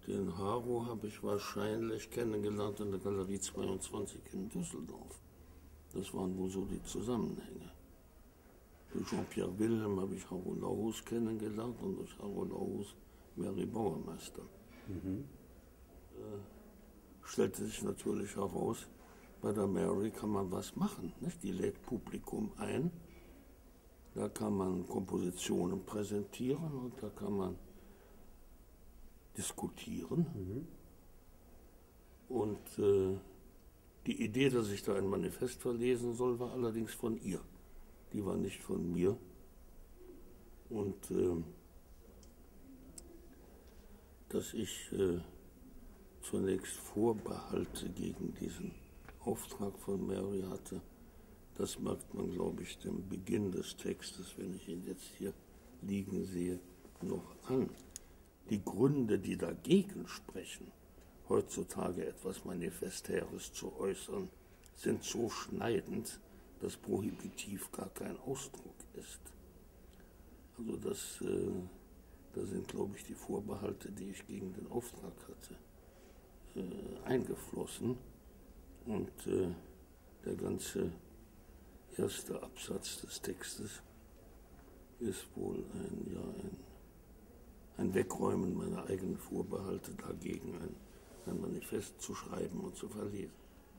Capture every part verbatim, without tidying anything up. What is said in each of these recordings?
Den Haro habe ich wahrscheinlich kennengelernt in der Galerie zweiundzwanzig in Düsseldorf. Das waren wohl so die Zusammenhänge. Durch Jean-Pierre Wilhelm habe ich Haro Nauhaus kennengelernt und durch Haro Nauhaus Mary Bauermeister. Mhm. Äh, stellte sich natürlich heraus, bei der Mary kann man was machen. Nicht? Die lädt Publikum ein, da kann man Kompositionen präsentieren und da kann man diskutieren. Mhm. Und äh, die Idee, dass ich da ein Manifest verlesen soll, war allerdings von ihr. Die war nicht von mir. Und äh, dass ich äh, zunächst Vorbehalte gegen diesen Auftrag von Mary hatte, das merkt man, glaube ich, dem Beginn des Textes, wenn ich ihn jetzt hier liegen sehe, noch an. Die Gründe, die dagegen sprechen, heutzutage etwas Manifestäres zu äußern, sind so schneidend, dass prohibitiv gar kein Ausdruck ist. Also das, äh, das sind, glaube ich, die Vorbehalte, die ich gegen den Auftrag hatte, äh, eingeflossen. Und äh, der ganze erste Absatz des Textes ist wohl ein, ja, ein, ein Wegräumen meiner eigenen Vorbehalte dagegen, ein, ein Manifest zu schreiben und zu verlesen.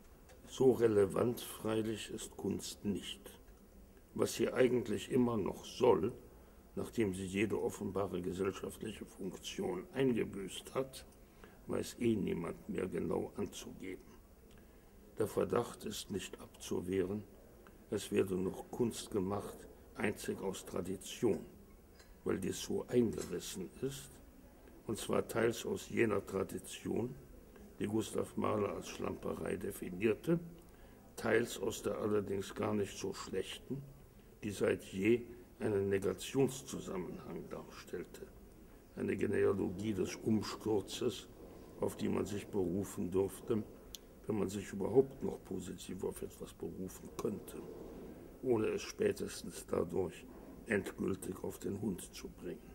So relevant freilich ist Kunst nicht. Was sie eigentlich immer noch soll, nachdem sie jede offenbare gesellschaftliche Funktion eingebüßt hat, weiß eh niemand mehr genau anzugeben. Der Verdacht ist nicht abzuwehren, es werde noch Kunst gemacht, einzig aus Tradition, weil dies so eingerissen ist, und zwar teils aus jener Tradition, die Gustav Mahler als Schlamperei definierte, teils aus der allerdings gar nicht so schlechten, die seit je einen Negationszusammenhang darstellte, eine Genealogie des Umsturzes, auf die man sich berufen durfte, wenn man sich überhaupt noch positiv auf etwas berufen könnte, ohne es spätestens dadurch endgültig auf den Hund zu bringen.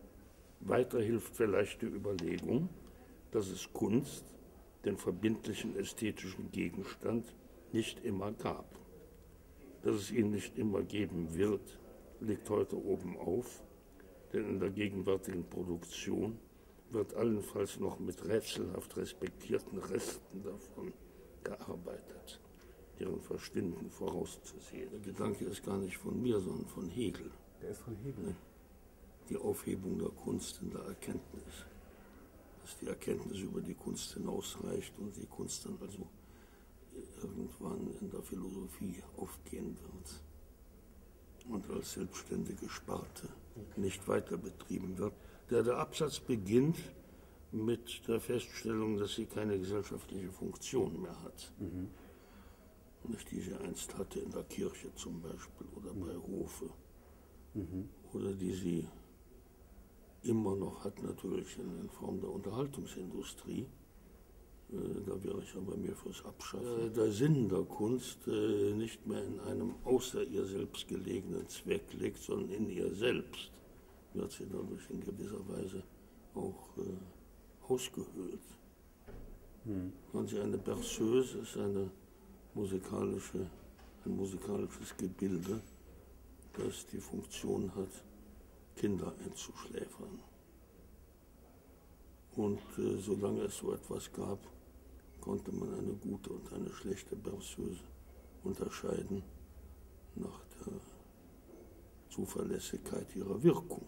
Weiter hilft vielleicht die Überlegung, dass es Kunst, den verbindlichen ästhetischen Gegenstand, nicht immer gab. Dass es ihn nicht immer geben wird, liegt heute oben auf, denn in der gegenwärtigen Produktion wird allenfalls noch mit rätselhaft respektierten Resten davon gearbeitet, deren Verschwinden vorauszusehen. Der Gedanke ist gar nicht von mir, sondern von Hegel. Der ist von Hegel. Die Aufhebung der Kunst in der Erkenntnis. Dass die Erkenntnis über die Kunst hinausreicht und die Kunst dann also irgendwann in der Philosophie aufgehen wird und als selbstständige Sparte nicht weiter betrieben wird. Der, der Absatz beginnt mit der Feststellung, dass sie keine gesellschaftliche Funktion mehr hat. Mhm. Nicht, die sie einst hatte in der Kirche zum Beispiel oder bei Hofe. Mhm. Oder die sie immer noch hat, natürlich in, in Form der Unterhaltungsindustrie. Äh, da wäre ich aber mehr fürs Abschaffen. Äh, der Sinn der Kunst äh, nicht mehr in einem außer ihr selbst gelegenen Zweck liegt, sondern in ihr selbst, wird sie dadurch in gewisser Weise auch äh, ausgehöhlt. Hm. Wenn sie eine Berceuse ist, eine musikalische, ein musikalisches Gebilde, das die Funktion hat, Kinder einzuschläfern. Und äh, solange es so etwas gab, konnte man eine gute und eine schlechte Berceuse unterscheiden nach der Zuverlässigkeit ihrer Wirkung.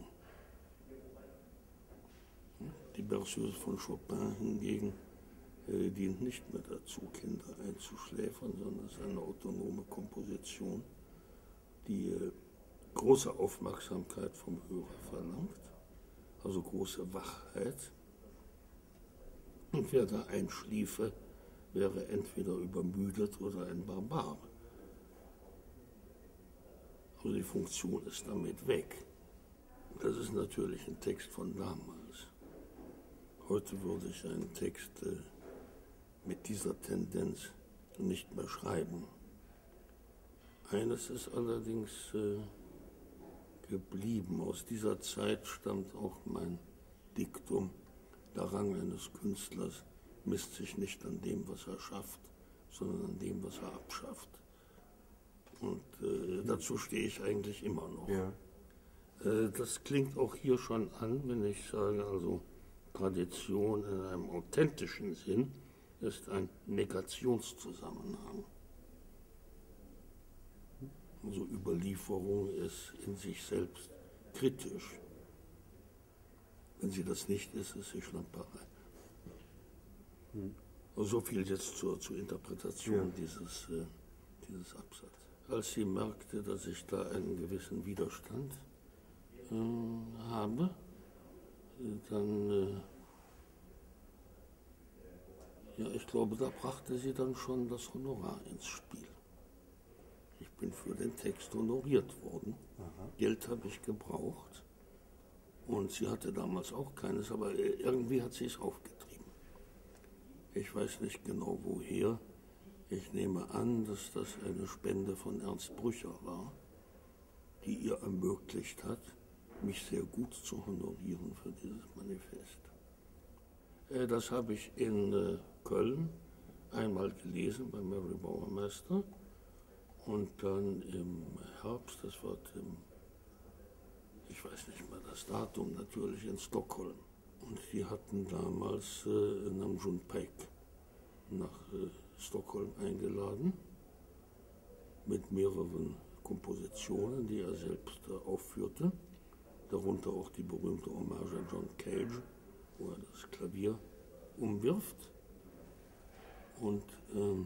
Die Berceuse von Chopin hingegen äh, dient nicht mehr dazu, Kinder einzuschläfern, sondern ist eine autonome Komposition, die äh, große Aufmerksamkeit vom Hörer verlangt, also große Wachheit. Und wer da einschliefe, wäre entweder übermüdet oder ein Barbar. Also die Funktion ist damit weg. Das ist natürlich ein Text von damals. Heute würde ich einen Text äh, mit dieser Tendenz nicht mehr schreiben. Eines ist allerdings äh, geblieben. Aus dieser Zeit stammt auch mein Diktum, Der Rang eines Künstlers misst sich nicht an dem, was er schafft, sondern an dem, was er abschafft. Und äh, dazu stehe ich eigentlich immer noch. Ja. Äh, das klingt auch hier schon an, wenn ich sage, also Tradition in einem authentischen Sinn ist ein Negationszusammenhang. Also Überlieferung ist in sich selbst kritisch. Wenn sie das nicht ist, ist sie Schlamperei. Hm. So viel jetzt zur, zur Interpretation ja. dieses, äh, dieses Absatzes. Als sie merkte, dass ich da einen gewissen Widerstand äh, habe, dann, äh, ja, ich glaube, da brachte sie dann schon das Honorar ins Spiel. Ich bin für den Text honoriert worden. Aha. Geld habe ich gebraucht. Und sie hatte damals auch keines, aber irgendwie hat sie es aufgetrieben. Ich weiß nicht genau woher. Ich nehme an, dass das eine Spende von Ernst Brücher war, die ihr ermöglicht hat, mich sehr gut zu honorieren für dieses Manifest. Das habe ich in Köln einmal gelesen bei Mary Bauermeister und dann im Herbst, das war im ich weiß nicht mehr das Datum, natürlich in Stockholm. Und die hatten damals äh, Namjoon Paik nach äh, Stockholm eingeladen mit mehreren Kompositionen, die er selbst äh, aufführte. Darunter auch die berühmte Hommage an John Cage, wo er das Klavier umwirft. Und, ähm,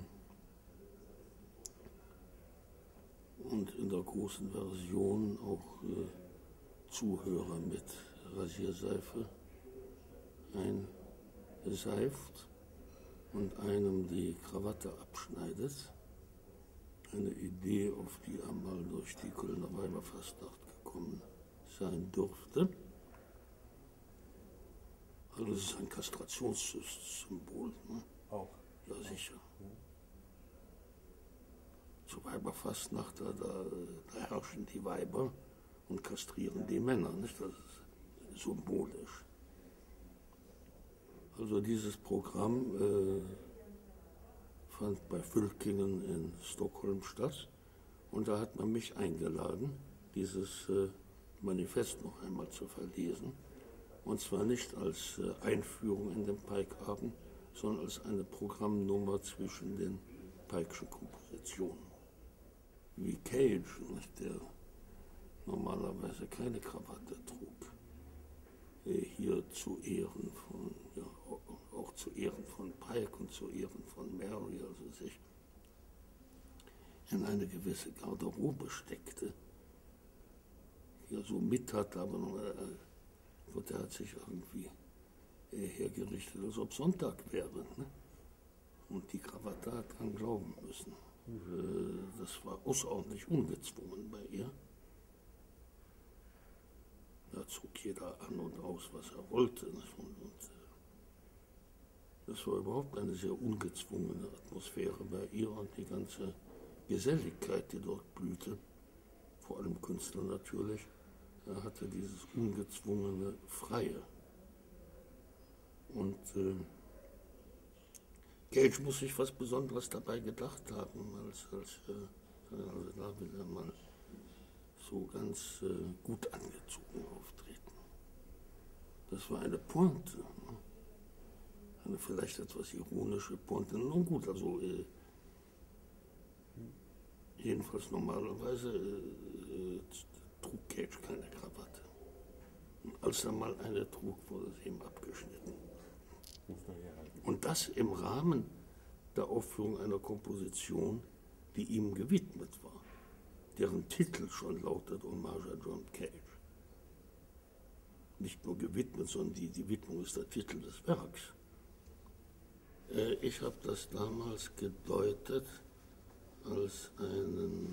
und in der großen Version auch äh, Zuhörer mit Rasierseife einseift und einem die Krawatte abschneidet. Eine Idee, auf die einmal durch die Kölner Weiberfastnacht gekommen sein dürfte. Also es ist ein Kastrationssymbol. Ne? Auch. Ja, sicher. Ja. Zur Weiberfastnacht, da, da, da herrschen die Weiber und kastrieren die Männer, nicht? Das ist symbolisch. Also dieses Programm äh, fand bei Fylkingen in Stockholm statt und da hat man mich eingeladen, dieses äh, Manifest noch einmal zu verlesen. Und zwar nicht als äh, Einführung in den Paik-Abend, sondern als eine Programmnummer zwischen den Paik'schen Kompositionen. Wie Cage, nicht, der normalerweise keine Krawatte trug, hier zu Ehren von, ja, auch zu Ehren von Paik und zu Ehren von Mary, also sich in eine gewisse Garderobe steckte, ja so mit hatte, aber noch, äh, der hat sich irgendwie äh, hergerichtet, als ob Sonntag wäre. Ne? Und die Krawatte hat dran glauben müssen. Mhm. Äh, das war außerordentlich ungezwungen bei ihr. Da zog jeder an und aus, was er wollte. Und, und, das war überhaupt eine sehr ungezwungene Atmosphäre bei ihr und die ganze Geselligkeit, die dort blühte, vor allem Künstler natürlich, er hatte dieses ungezwungene Freie. Und äh, Cage muss sich was Besonderes dabei gedacht haben, als, als äh, also da will er mal so ganz äh, gut angezogen auftreten. Das war eine Pointe, ne? Eine vielleicht etwas ironische Pointe. Nun gut, also äh, jedenfalls normalerweise äh, trug Cage keine Krawatte. Und als er mal eine trug, wurde sie ihm abgeschnitten. Und das im Rahmen der Aufführung einer Komposition, die ihm gewidmet war, deren Titel schon lautet Hommage an John Cage. Nicht nur gewidmet, sondern die, die Widmung ist der Titel des Werks. Äh, ich habe das damals gedeutet als einen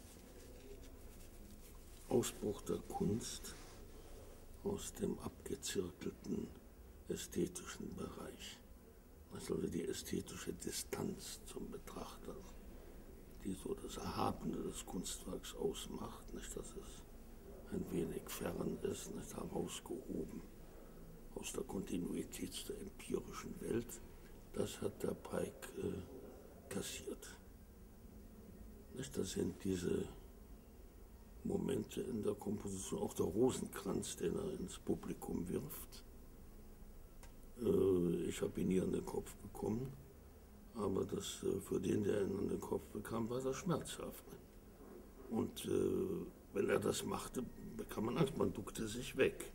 Ausbruch der Kunst aus dem abgezirkelten ästhetischen Bereich. Also die ästhetische Distanz zum Betrachter, die so das Erhabene des Kunstwerks ausmacht, nicht, dass es ein wenig fern ist, nicht herausgehoben aus der Kontinuität der empirischen Welt, das hat der Pike äh, kassiert. Nicht? Das sind diese Momente in der Komposition, auch der Rosenkranz, den er ins Publikum wirft. Äh, ich habe ihn nie an den Kopf bekommen, aber das, äh, für den, der ihn an den Kopf bekam, war das schmerzhaft. Und äh, wenn er das machte, bekam man Angst, man duckte sich weg.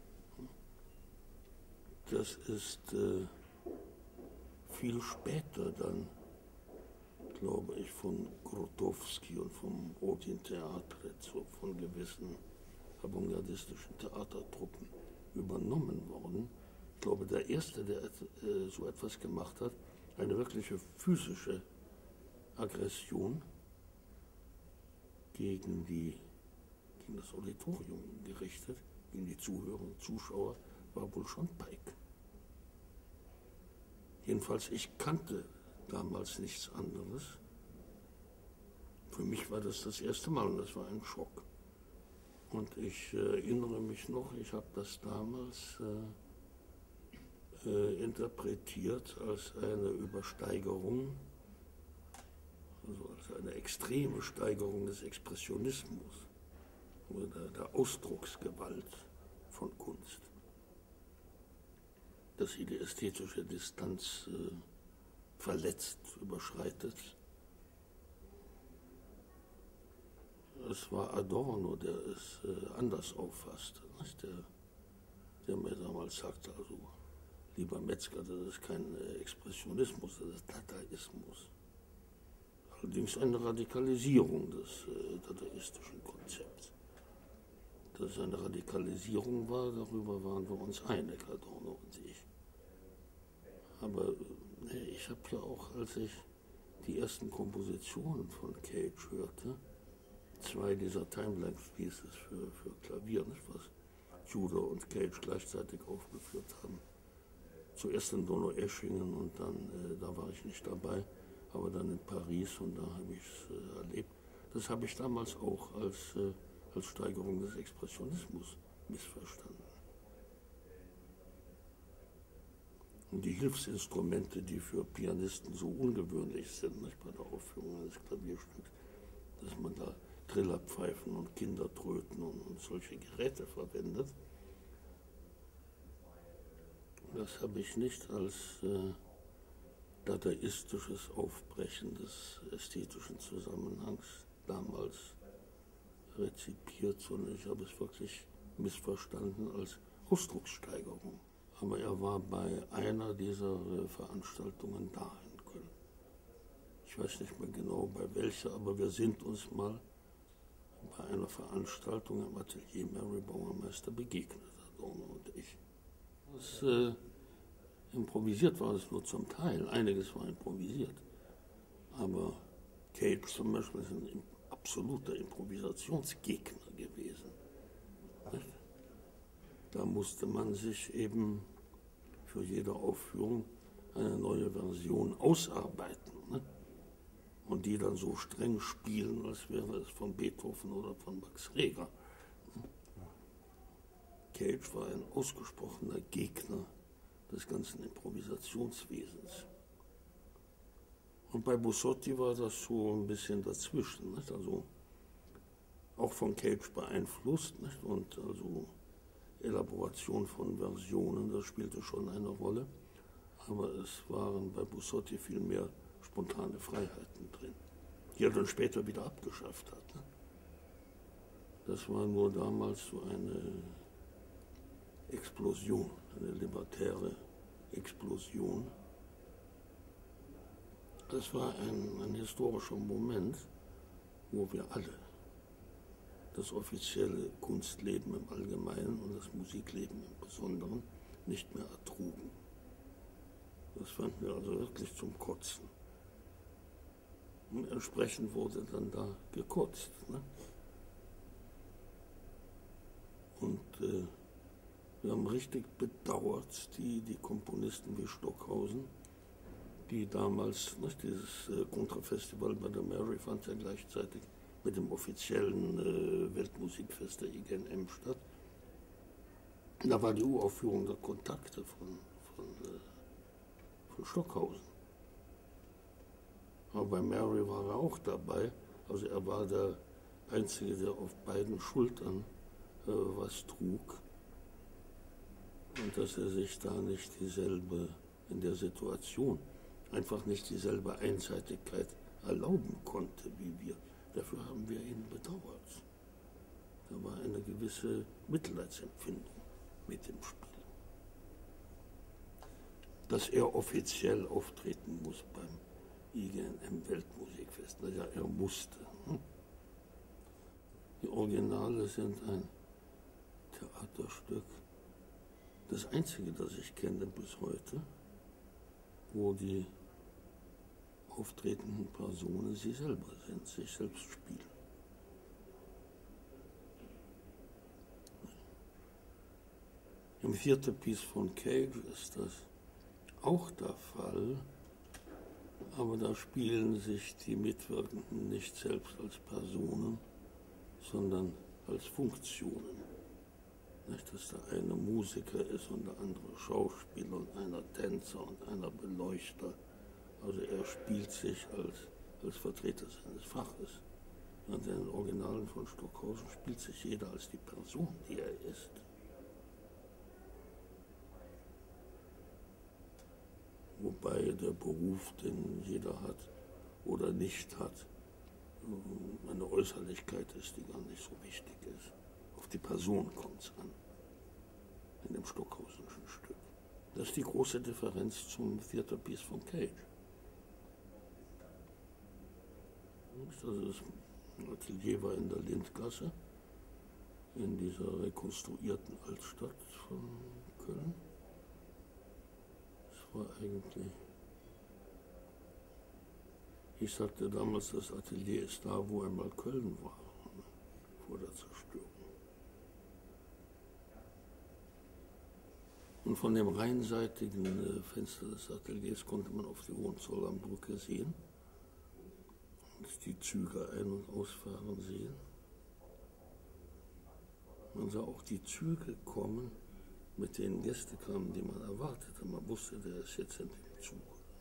Das ist äh, viel später dann, glaube ich, von Grotowski und vom Rodin Theatre, von gewissen avantgardistischen Theatertruppen übernommen worden. Ich glaube, der Erste, der äh, so etwas gemacht hat, eine wirkliche physische Aggression gegen, die, gegen das Auditorium gerichtet, gegen die Zuhörer und Zuschauer, war wohl schon Pike. Jedenfalls, ich kannte damals nichts anderes. Für mich war das das erste Mal und das war ein Schock. Und ich äh, erinnere mich noch, ich habe das damals äh, äh, interpretiert als eine Übersteigerung, also als eine extreme Steigerung des Expressionismus oder der Ausdrucksgewalt von Kunst, dass sie die ästhetische Distanz äh, verletzt, überschreitet. Es war Adorno, der es äh, anders auffasste, nicht? Der, der mir damals sagte, also lieber Metzger, das ist kein äh, Expressionismus, das ist Dadaismus. Allerdings eine Radikalisierung des äh, dadaistischen Konzepts. Dass es eine Radikalisierung war, darüber waren wir uns einig, Adorno und ich. Aber nee, ich habe ja auch, als ich die ersten Kompositionen von Cage hörte, zwei dieser Timelapse Pieces für, für Klavier, nicht, was Tudor und Cage gleichzeitig aufgeführt haben. Zuerst in Donaueschingen und dann, äh, da war ich nicht dabei, aber dann in Paris und da habe ich es äh, erlebt. Das habe ich damals auch als, äh, als Steigerung des Expressionismus missverstanden. Und die Hilfsinstrumente, die für Pianisten so ungewöhnlich sind, nicht, bei der Aufführung eines Klavierstücks, dass man da Trillerpfeifen und Kindertröten und, und solche Geräte verwendet, das habe ich nicht als äh, dadaistisches Aufbrechen des ästhetischen Zusammenhangs damals rezipiert, sondern ich habe es wirklich missverstanden als Ausdruckssteigerung. Aber er war bei einer dieser äh, Veranstaltungen da in Köln. Ich weiß nicht mehr genau bei welcher, aber wir sind uns mal bei einer Veranstaltung im Atelier Mary Bauermeister begegnet, Adorno und ich. Das, äh, improvisiert war es nur zum Teil, einiges war improvisiert. Aber Cage zum Beispiel ist ein absoluter Improvisationsgegner gewesen. Nicht? Da musste man sich eben für jede Aufführung eine neue Version ausarbeiten, ne? Und die dann so streng spielen, als wäre es von Beethoven oder von Max Reger. Cage war ein ausgesprochener Gegner des ganzen Improvisationswesens. Und bei Bussotti war das so ein bisschen dazwischen, nicht? Also auch von Cage beeinflusst, nicht? Und also Elaboration von Versionen, das spielte schon eine Rolle, aber es waren bei Bussotti viel mehr spontane Freiheiten drin, die er dann später wieder abgeschafft hat. Ne? Das war nur damals so eine Explosion, eine libertäre Explosion. Das war ein, ein historischer Moment, wo wir alle das offizielle Kunstleben im Allgemeinen und das Musikleben im Besonderen nicht mehr ertrugen. Das fanden wir also wirklich zum Kotzen. Und entsprechend wurde dann da gekotzt. Ne? Und äh, wir haben richtig bedauert, die, die Komponisten wie Stockhausen, die damals, nicht, dieses äh, Kontrafestival bei der Mary fand ja gleichzeitig mit dem offiziellen äh, Weltmusikfest der I G N M statt. Da war die Uraufführung der Kontakte von, von, äh, von Stockhausen. Aber bei Mary war er auch dabei. Also er war der Einzige, der auf beiden Schultern äh, was trug. Und dass er sich da nicht dieselbe, in der Situation, einfach nicht dieselbe Einseitigkeit erlauben konnte wie wir. Dafür haben wir ihn bedauert. Da war eine gewisse Mitleidsempfindung mit dem Spiel. Dass er offiziell auftreten muss beim I G N M-Weltmusikfest. Naja, er musste. Hm? Die Originale sind ein Theaterstück, das einzige, das ich kenne bis heute, wo die auftretenden Personen sie selber sind, sich selbst spielen. Im vierten Piece von Cage ist das auch der Fall, aber da spielen sich die Mitwirkenden nicht selbst als Personen, sondern als Funktionen. Nicht, dass der eine Musiker ist und der andere Schauspieler und einer Tänzer und einer Beleuchter. Also er spielt sich als, als Vertreter seines Faches. Und in den Originalen von Stockhausen spielt sich jeder als die Person, die er ist. Wobei der Beruf, den jeder hat oder nicht hat, eine Äußerlichkeit ist, die gar nicht so wichtig ist. Auf die Person kommt es an, in dem Stockhausenschen Stück. Das ist die große Differenz zum vierten Piece von Cage. Also das Atelier war in der Lindgasse, in dieser rekonstruierten Altstadt von Köln. Es war eigentlich, ich sagte damals, das Atelier ist da, wo einmal Köln war, vor der Zerstörung. Und von dem rheinseitigen Fenster des Ateliers konnte man auf die Hohenzollernbrücke sehen und die Züge ein- und ausfahren sehen. Man sah auch die Züge kommen, mit denen Gäste kamen, die man erwartete. Man wusste, der ist jetzt in dem Zug.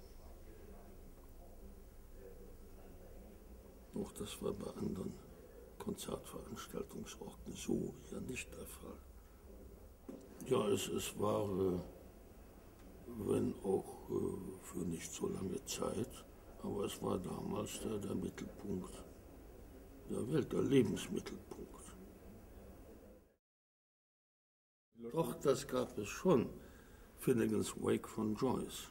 Auch das war bei anderen Konzertveranstaltungsorten so ja nicht der Fall. Ja, es, es war, äh, wenn auch äh, für nicht so lange Zeit, aber es war damals der, der Mittelpunkt der Welt, der Lebensmittelpunkt. Doch, das gab es schon. Finnegans Wake von Joyce.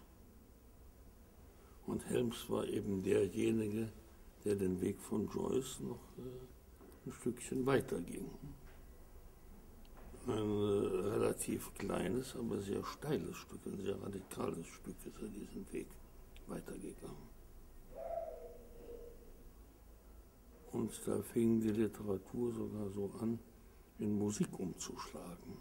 Und Helms war eben derjenige, der den Weg von Joyce noch äh, ein Stückchen weiterging. Ein äh, relativ kleines, aber sehr steiles Stück, ein sehr radikales Stück ist er diesen Weg weitergegangen. Und da fing die Literatur sogar so an, in Musik umzuschlagen.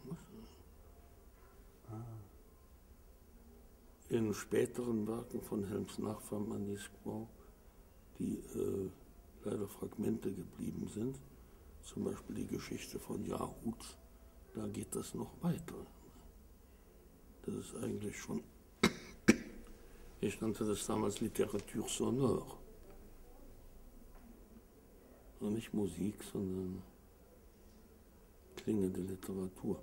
In späteren Werken von Helms Nachfahren Manisquau, die äh, leider Fragmente geblieben sind, zum Beispiel die Geschichte von Jahut, da geht das noch weiter. Das ist eigentlich schon, ich nannte das damals Literatur sonore. Und nicht Musik, sondern klingende Literatur.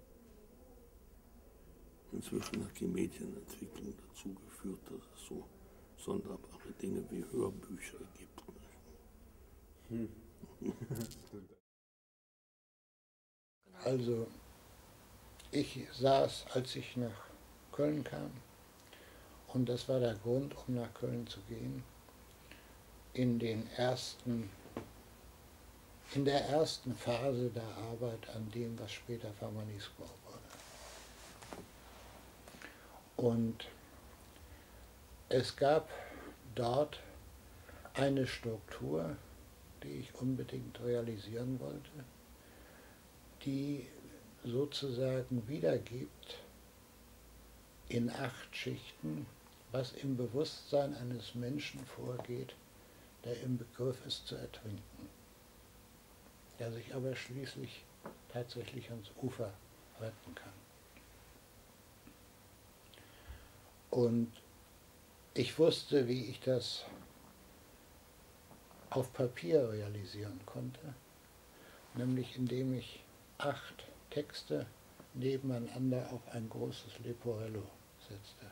Inzwischen hat die Medienentwicklung dazu geführt, dass es so sonderbare Dinge wie Hörbücher gibt. Hm. Also ich saß, als ich nach Köln kam, und das war der Grund, um nach Köln zu gehen, in den ersten, in der ersten Phase der Arbeit an dem, was später Manisquau wurde. Und es gab dort eine Struktur, die ich unbedingt realisieren wollte, die sozusagen wiedergibt in acht Schichten, was im Bewusstsein eines Menschen vorgeht, der im Begriff ist zu ertrinken, der sich aber schließlich tatsächlich ans Ufer retten kann. Und ich wusste, wie ich das auf Papier realisieren konnte, nämlich indem ich acht Texte nebeneinander auf ein großes Leporello setzte.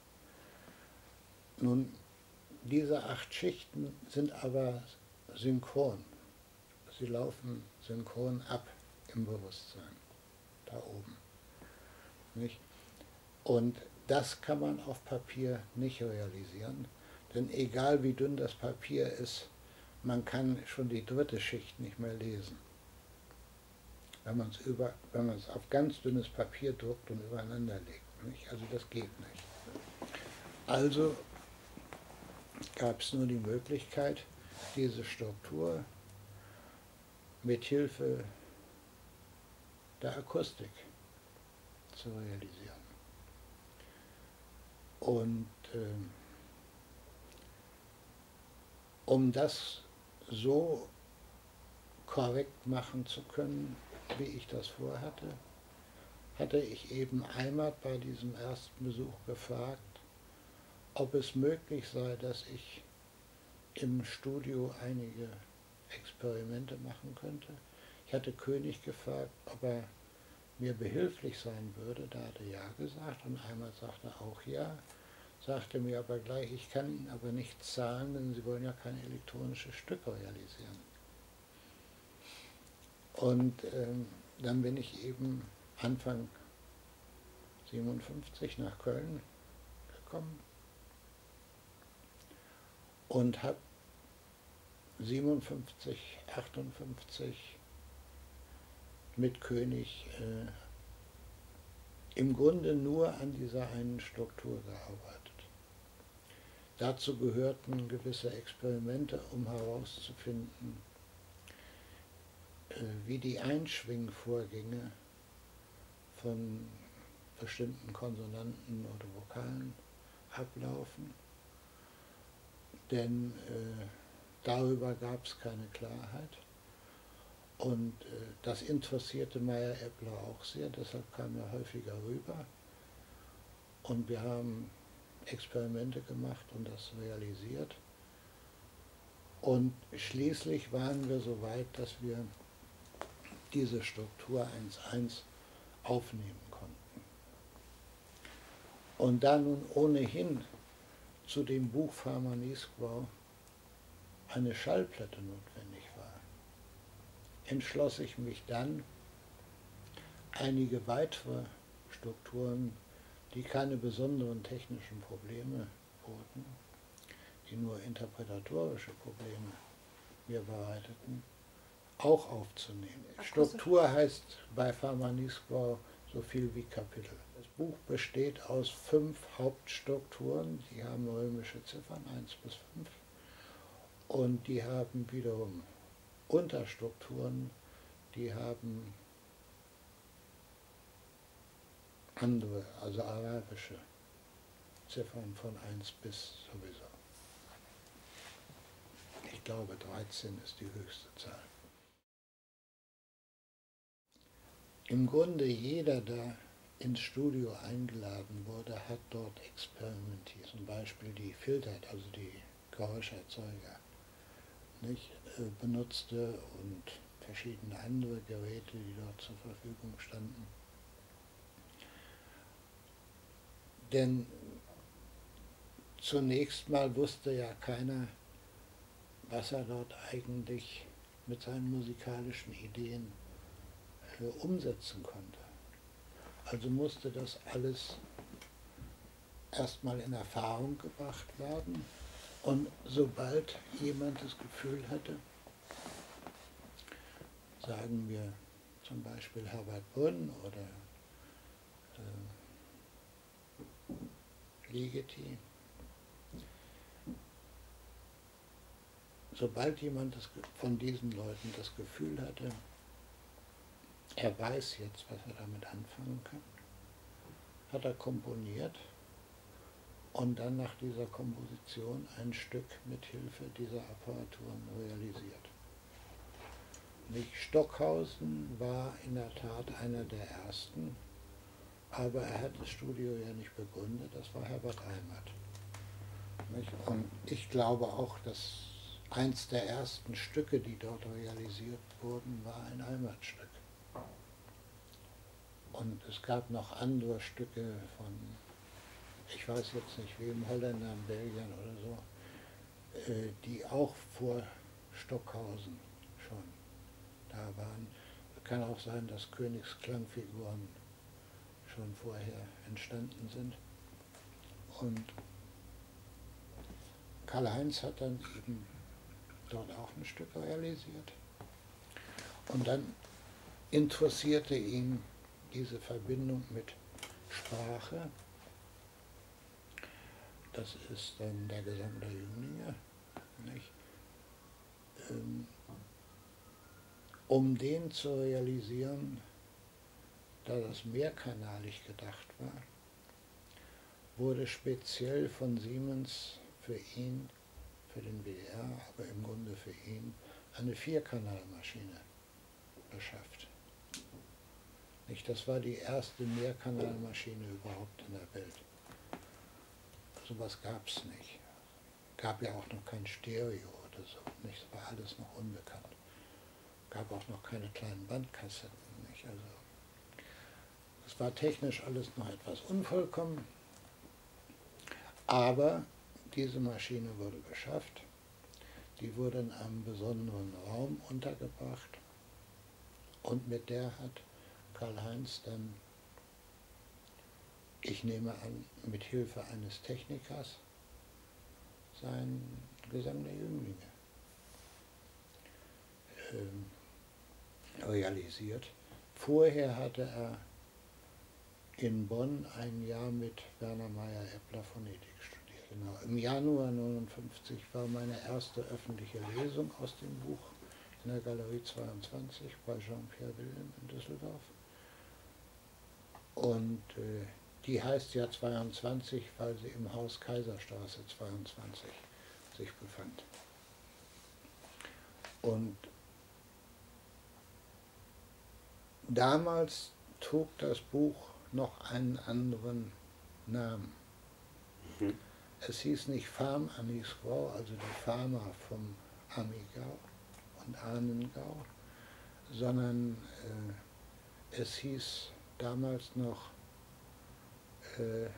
Nun, diese acht Schichten sind aber synchron. Sie laufen synchron ab im Bewusstsein, da oben. Nicht? Und das kann man auf Papier nicht realisieren, denn egal wie dünn das Papier ist, man kann schon die dritte Schicht nicht mehr lesen. Wenn man es über, wenn man es auf ganz dünnes Papier druckt und übereinander legt. Nicht? Also das geht nicht. Also gab es nur die Möglichkeit, diese Struktur mit Hilfe der Akustik zu realisieren. Und äh, um das so korrekt machen zu können, wie ich das vorhatte, hatte ich eben einmal bei diesem ersten Besuch gefragt, ob es möglich sei, dass ich im Studio einige Experimente machen könnte. Ich hatte König gefragt, ob er mir behilflich sein würde, da hat er ja gesagt und einmal sagte er auch ja, sagte mir aber gleich, ich kann Ihnen aber nicht zahlen, denn Sie wollen ja kein elektronisches Stück realisieren. Und ähm, dann bin ich eben Anfang siebenundfünfzig nach Köln gekommen und habe siebenundfünfzig, achtundfünfzig mit König äh, im Grunde nur an dieser einen Struktur gearbeitet. Dazu gehörten gewisse Experimente, um herauszufinden, äh, wie die Einschwingvorgänge von bestimmten Konsonanten oder Vokalen ablaufen, denn äh, darüber gab es keine Klarheit. Und äh, das interessierte Meyer-Eppler auch sehr, deshalb kam er häufiger rüber. Und wir haben Experimente gemacht und das realisiert. Und schließlich waren wir so weit, dass wir diese Struktur eins eins aufnehmen konnten. Und da nun ohnehin zu dem Buch Farmanisquau eine Schallplatte notwendig war, entschloss ich mich dann, einige weitere Strukturen, die keine besonderen technischen Probleme boten, die nur interpretatorische Probleme mir bereiteten, auch aufzunehmen. Struktur heißt bei Farmanisquau so viel wie Kapitel. Das Buch besteht aus fünf Hauptstrukturen, die haben römische Ziffern, eins bis fünf, und die haben wiederum Unterstrukturen, die haben andere, also arabische Ziffern von eins bis sowieso. Ich glaube, dreizehn ist die höchste Zahl. Im Grunde jeder, der ins Studio eingeladen wurde, hat dort experimentiert. Zum Beispiel die Filter, also die Geräuscherzeuger, nicht, äh, benutzte und verschiedene andere Geräte, die dort zur Verfügung standen. Denn zunächst mal wusste ja keiner, was er dort eigentlich mit seinen musikalischen Ideen äh, umsetzen konnte. Also musste das alles erstmal in Erfahrung gebracht werden. Und sobald jemand das Gefühl hatte, sagen wir zum Beispiel Herbert Brünn oder äh, Ligeti, sobald jemand das, von diesen Leuten das Gefühl hatte, er weiß jetzt, was er damit anfangen kann, hat er komponiert und dann nach dieser Komposition ein Stück mit Hilfe dieser Apparaturen realisiert. Nicht? Stockhausen war in der Tat einer der ersten, Aber er hat das Studio ja nicht begründet, das war Herbert Eimert. Nicht? Und ich glaube auch, dass eins der ersten Stücke, die dort realisiert wurden, war ein Eimert-Stück. Und es gab noch andere Stücke von, ich weiß jetzt nicht wem, Holländern, Belgiern oder so, äh, die auch vor Stockhausen schon da waren. Es kann auch sein, dass Königsklangfiguren schon vorher entstanden sind. Und Karl-Heinz hat dann eben dort auch ein Stück realisiert. Und dann interessierte ihn diese Verbindung mit Sprache. Das ist dann der Gesang der Jünglinge. Nicht? Ähm, um den zu realisieren, da das mehrkanalig gedacht war, wurde speziell von Siemens für ihn, für den B D R, aber im Grunde für ihn, eine Vierkanalmaschine beschafft. Nicht, das war die erste Mehrkanalmaschine überhaupt in der Welt. So was gab es nicht. Gab ja auch noch kein Stereo oder so. Nicht? Das war alles noch unbekannt. Gab auch noch keine kleinen Bandkassetten. Nicht? Also, es war technisch alles noch etwas unvollkommen, aber diese Maschine wurde beschafft. Die wurde in einem besonderen Raum untergebracht und mit der hat Karl-Heinz dann, ich nehme an, mit Hilfe eines Technikers seinen Gesang der Jünglinge äh, realisiert. Vorher hatte er in Bonn ein Jahr mit Werner Meyer-Eppler Phonetik studiert. Genau. Im Januar neunzehnhundertneunundfünfzig war meine erste öffentliche Lesung aus dem Buch in der Galerie zweiundzwanzig bei Jean-Pierre Wilhelm in Düsseldorf. Und äh, die heißt ja zweiundzwanzig, weil sie im Haus Kaiserstraße zweiundzwanzig sich befand. Und damals trug das Buch noch einen anderen Namen. Mhm. Es hieß nicht Farm Anisgau, also die Farmer vom Amigau und Ahnengau, sondern äh, es hieß damals noch äh,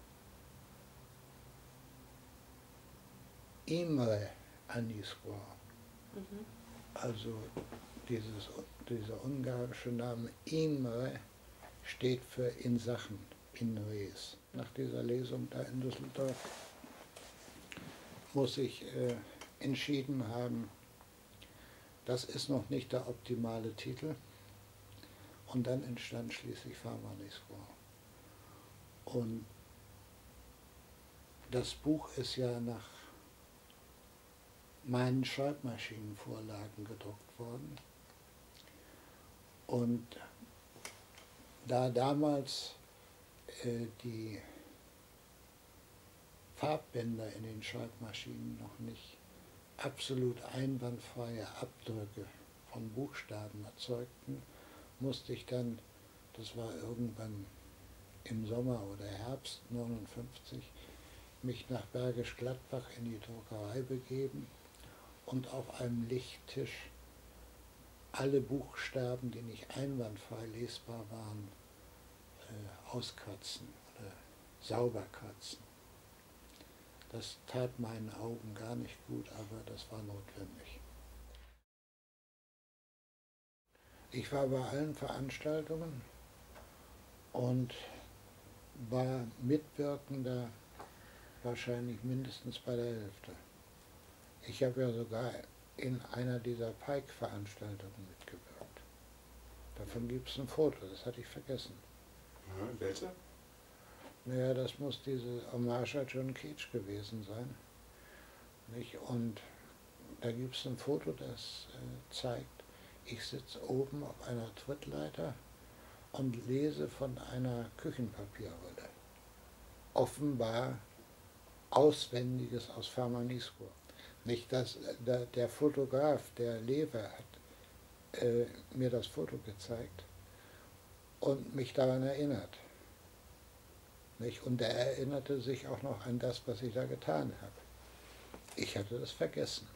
Imre Anisgau. Mhm. Also dieses, dieser ungarische Name Imre steht für in Sachen, in res. Nach dieser Lesung da in Düsseldorf muss ich äh, entschieden haben, das ist noch nicht der optimale Titel. Und dann entstand schließlich Farm Anisgau. Und das Buch ist ja nach meinen Schreibmaschinenvorlagen gedruckt worden. Und da damals äh, die Farbbänder in den Schreibmaschinen noch nicht absolut einwandfreie Abdrücke von Buchstaben erzeugten, musste ich dann, das war irgendwann im Sommer oder Herbst neunundfünfzig, mich nach Bergisch Gladbach in die Druckerei begeben und auf einem Lichttisch alle Buchstaben, die nicht einwandfrei lesbar waren, äh, auskratzen oder sauber kratzen. Das tat meinen Augen gar nicht gut, aber das war notwendig. Ich war bei allen Veranstaltungen und war Mitwirkender wahrscheinlich mindestens bei der Hälfte. Ich habe ja sogar in einer dieser Pike-Veranstaltungen mitgewirkt. Davon gibt es ein Foto, das hatte ich vergessen. Ja, welche? Naja, das muss diese Hommage an John Cage gewesen sein. Nicht? Und da gibt es ein Foto, das äh, zeigt, ich sitze oben auf einer Trittleiter und lese von einer Küchenpapierrolle. Offenbar Auswendiges aus Farm Anisgau. Nicht, dass der, der Fotograf, der Lewe, hat äh, mir das Foto gezeigt und mich daran erinnert. Nicht? Und er erinnerte sich auch noch an das, was ich da getan habe. Ich hatte das vergessen.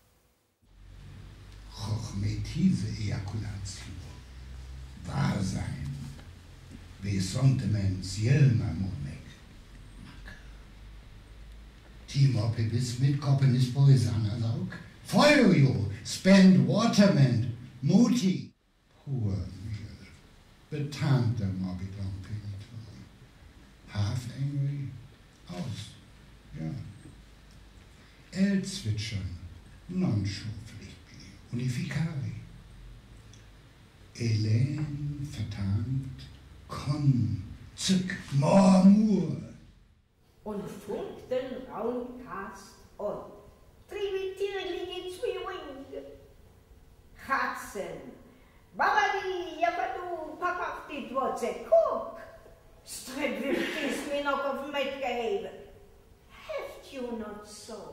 Chochmetive Ejakulation, Wahrsein, Besontements Jelmamonek, Timor Pibis mit Kopenis Boisangersaug, Feuerjo, Spend Waterman, Muti, Pur mir, betamter Morbidon Penitum, half angry, aus, ja. El zwitschern, non schuflich, unificari. Elen vertankt, con, zück, mormur. Und funkt den Raumcast on. Trivitirlige Zwiebeln. Katzen. Babadi, Yapadu, Papafti, Dwotze, Cook. Strebwiftis mir noch auf mitgeheben. Have you not so?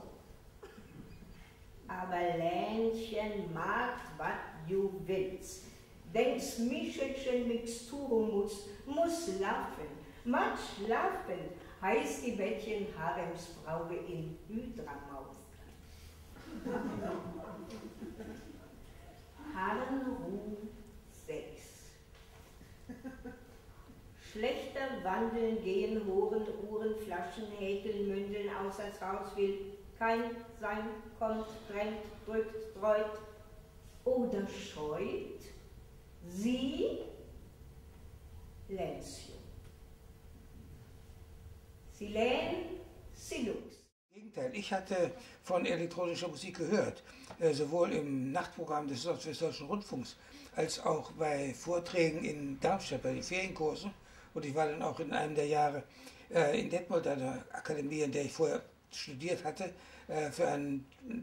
Aber Lähnchen mag, wat du willst. Denkst Michelchen Mixturum muss, muss laufen. Mat schlafen, heißt die Bettchen Haremsfraue in Hydramaus. Harrenruh sechs. Schlechter wandeln, gehen, Horen, Uhren, Flaschen, häkeln, Mündeln, aus als raus will. Kein Sein kommt, drängt, drückt, treut oder scheut. Sie, Lenzio. Silen, Silux. Im Gegenteil, ich hatte von elektronischer Musik gehört, äh, sowohl im Nachtprogramm des Nordwestdeutschen Rundfunks als auch bei Vorträgen in Darmstadt, bei den Ferienkursen. Und ich war dann auch in einem der Jahre äh, in Detmold, einer Akademie, in der ich vorher studiert hatte, äh, für eine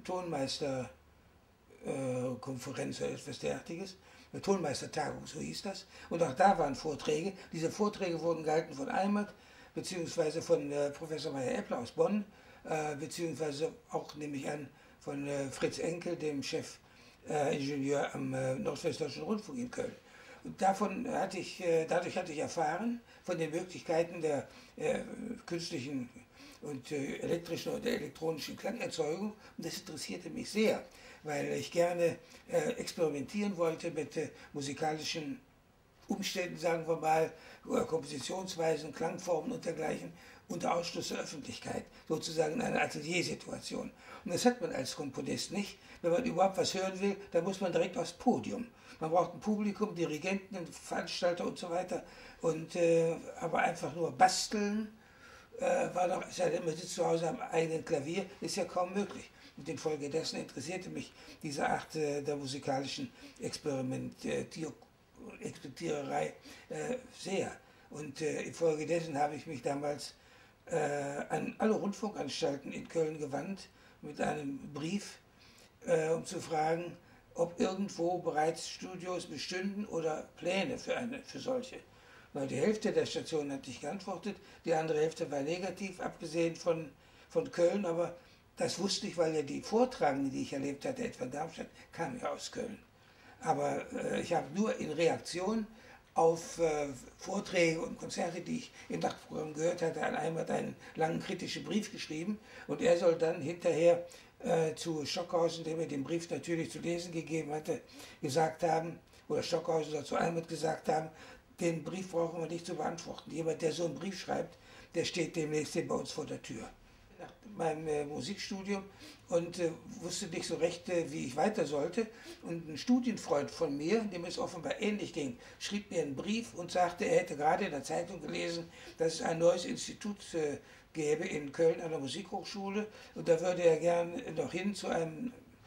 Tonmeisterkonferenz äh, oder etwas derartiges. Eine Tonmeistertagung, so hieß das. Und auch da waren Vorträge. Diese Vorträge wurden gehalten von Eimert, beziehungsweise von äh, Professor Meyer-Eppler aus Bonn, äh, beziehungsweise auch, nehme ich an, von äh, Fritz Enkel, dem Chefingenieur äh, am äh, Nordwestdeutschen Rundfunk in Köln. Und davon hatte ich, äh, dadurch hatte ich erfahren, von den Möglichkeiten der äh, künstlichen und äh, elektrischen oder elektronischen Klangerzeugung. Und das interessierte mich sehr, weil ich gerne äh, experimentieren wollte mit äh, musikalischen Umständen, sagen wir mal, Kompositionsweisen, Klangformen und dergleichen, unter Ausschluss der Öffentlichkeit, sozusagen eine Ateliersituation. Und das hat man als Komponist nicht. Wenn man überhaupt was hören will, dann muss man direkt aufs Podium. Man braucht ein Publikum, Dirigenten, Veranstalter und so weiter. Und, äh, aber einfach nur basteln, äh, war doch, sei denn, man sitzt zu Hause am eigenen Klavier, ist ja kaum möglich. Und infolgedessen interessierte mich diese Art äh, der musikalischen Experimentierung. Experimentiererei äh, sehr. Und äh, infolgedessen habe ich mich damals äh, an alle Rundfunkanstalten in Köln gewandt mit einem Brief, äh, um zu fragen, ob irgendwo bereits Studios bestünden oder Pläne für, eine, für solche. Weil die Hälfte der Stationen hatte ich geantwortet, die andere Hälfte war negativ, abgesehen von, von Köln, aber das wusste ich, weil ja die Vortragenden, die ich erlebt hatte, etwa in Darmstadt, kamen ja aus Köln. Aber äh, ich habe nur in Reaktion auf äh, Vorträge und Konzerte, die ich im Nachtprogramm gehört hatte, an Eimert einen langen kritischen Brief geschrieben. Und er soll dann hinterher äh, zu Stockhausen, der mir den Brief natürlich zu lesen gegeben hatte, gesagt haben, oder Stockhausen soll zu Eimert gesagt haben, den Brief brauchen wir nicht zu beantworten. Jemand, der so einen Brief schreibt, der steht demnächst bei uns vor der Tür. Nach meinem äh, Musikstudium und äh, wusste nicht so recht, äh, wie ich weiter sollte. Und ein Studienfreund von mir, dem es offenbar ähnlich ging, schrieb mir einen Brief und sagte, er hätte gerade in der Zeitung gelesen, dass es ein neues Institut äh, gäbe in Köln an der Musikhochschule und da würde er gern noch hin zu einem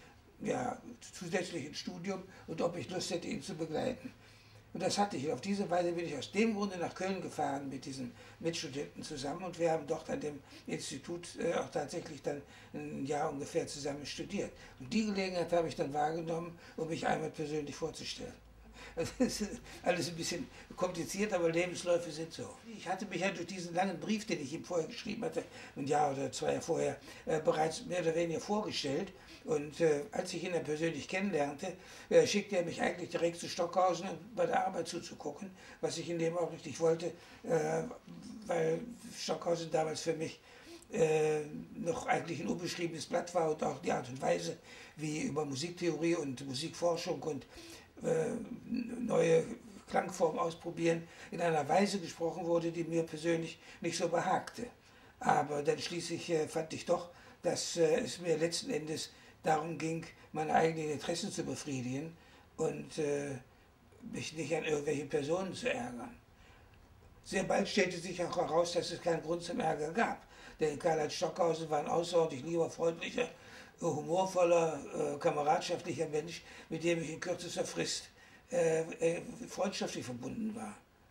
ja, zusätzlichen Studium und ob ich Lust hätte, ihn zu begleiten. Und das hatte ich. Und auf diese Weise bin ich aus dem Grunde nach Köln gefahren mit diesen Mitstudenten zusammen und wir haben dort an dem Institut äh, auch tatsächlich dann ein Jahr ungefähr zusammen studiert. Und die Gelegenheit habe ich dann wahrgenommen, um mich einmal persönlich vorzustellen. Das ist alles ein bisschen kompliziert, aber Lebensläufe sind so. Ich hatte mich ja durch diesen langen Brief, den ich ihm vorher geschrieben hatte, ein Jahr oder zwei vorher, äh, bereits mehr oder weniger vorgestellt. Und äh, als ich ihn dann persönlich kennenlernte, äh, schickte er mich eigentlich direkt zu Stockhausen, um bei der Arbeit zuzugucken, was ich in dem Augenblick nicht wollte, äh, weil Stockhausen damals für mich äh, noch eigentlich ein unbeschriebenes Blatt war und auch die Art und Weise, wie über Musiktheorie und Musikforschung und äh, neue Klangformen ausprobieren, in einer Weise gesprochen wurde, die mir persönlich nicht so behagte. Aber dann schließlich äh, fand ich doch, dass äh, es mir letzten Endes darum ging, meine eigenen Interessen zu befriedigen und äh, mich nicht an irgendwelche Personen zu ärgern. Sehr bald stellte sich auch heraus, dass es keinen Grund zum Ärger gab. Denn Karl-Heinz Stockhausen war ein außerordentlich lieber, freundlicher, humorvoller, äh, kameradschaftlicher Mensch, mit dem ich in kürzester Frist äh, äh, freundschaftlich verbunden war.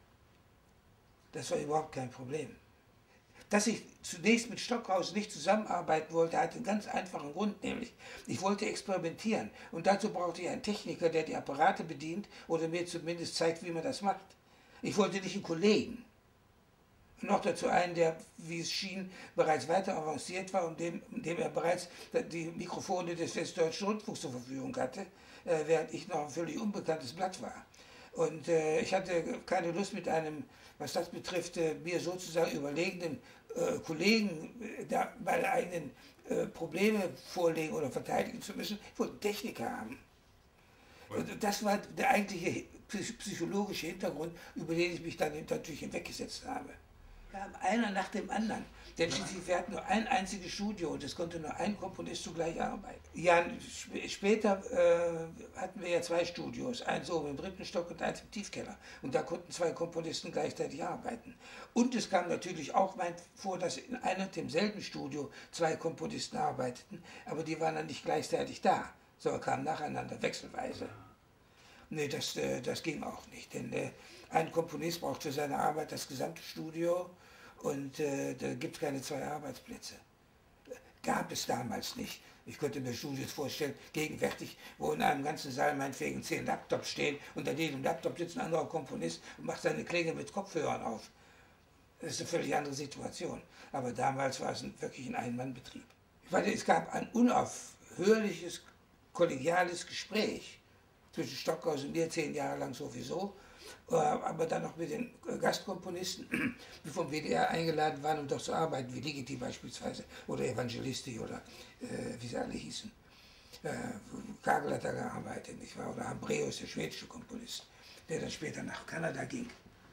Das war überhaupt kein Problem. Dass ich zunächst mit Stockhausen nicht zusammenarbeiten wollte, hatte einen ganz einfachen Grund, nämlich ich wollte experimentieren und dazu brauchte ich einen Techniker, der die Apparate bedient oder mir zumindest zeigt, wie man das macht. Ich wollte nicht einen Kollegen. Und noch dazu einen, der, wie es schien, bereits weiter avanciert war und dem, dem er bereits die Mikrofone des Westdeutschen Rundfunks zur Verfügung hatte, äh, während ich noch ein völlig unbekanntes Blatt war. Und äh, ich hatte keine Lust mit einem, was das betrifft, äh, mir sozusagen überlegenen äh, Kollegen äh, da meine eigenen äh, Probleme vorlegen oder verteidigen zu müssen. Ich wollte einen Techniker haben. Und das war der eigentliche psychologische Hintergrund, über den ich mich dann natürlich hinweggesetzt habe. Kam einer nach dem anderen. Denn schließlich, wir hatten nur ein einziges Studio und es konnte nur ein Komponist zugleich arbeiten. Ja, sp später äh, hatten wir ja zwei Studios, eins oben im dritten Stock und eins im Tiefkeller. Und da konnten zwei Komponisten gleichzeitig arbeiten. Und es kam natürlich auch mein vor, dass in einem und demselben Studio zwei Komponisten arbeiteten, aber die waren dann nicht gleichzeitig da, sondern kamen nacheinander, wechselweise. Nee, das, äh, das ging auch nicht, denn äh, ein Komponist braucht für seine Arbeit das gesamte Studio und äh, da gibt es keine zwei Arbeitsplätze. Gab es damals nicht. Ich könnte mir Studios vorstellen, gegenwärtig, wo in einem ganzen Saal meinetwegen zehn Laptops stehen und an jedem Laptop sitzt ein anderer Komponist und macht seine Klänge mit Kopfhörern auf. Das ist eine völlig andere Situation. Aber damals war es ein, wirklich ein Ein-Mann-Betrieb. Ich weiß, es gab ein unaufhörliches, kollegiales Gespräch zwischen Stockhausen und mir, zehn Jahre lang sowieso, aber dann noch mit den Gastkomponisten, die vom W D R eingeladen waren, um dort zu arbeiten, wie Ligeti beispielsweise, oder Evangelisti, oder äh, wie sie alle hießen. Äh, Kagel hat da gearbeitet, nicht wahr? Oder Ambreus, der schwedische Komponist, der dann später nach Kanada ging.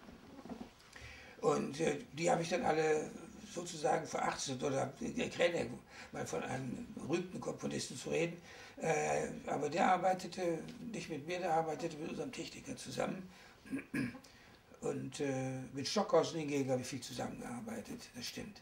Und äh, die habe ich dann alle sozusagen verachtet, oder der Krenek, mal von einem berühmten Komponisten zu reden, äh, aber der arbeitete nicht mit mir, der arbeitete mit unserem Techniker zusammen. Und äh, mit Stockhausen hingegen habe ich viel zusammengearbeitet, das stimmt.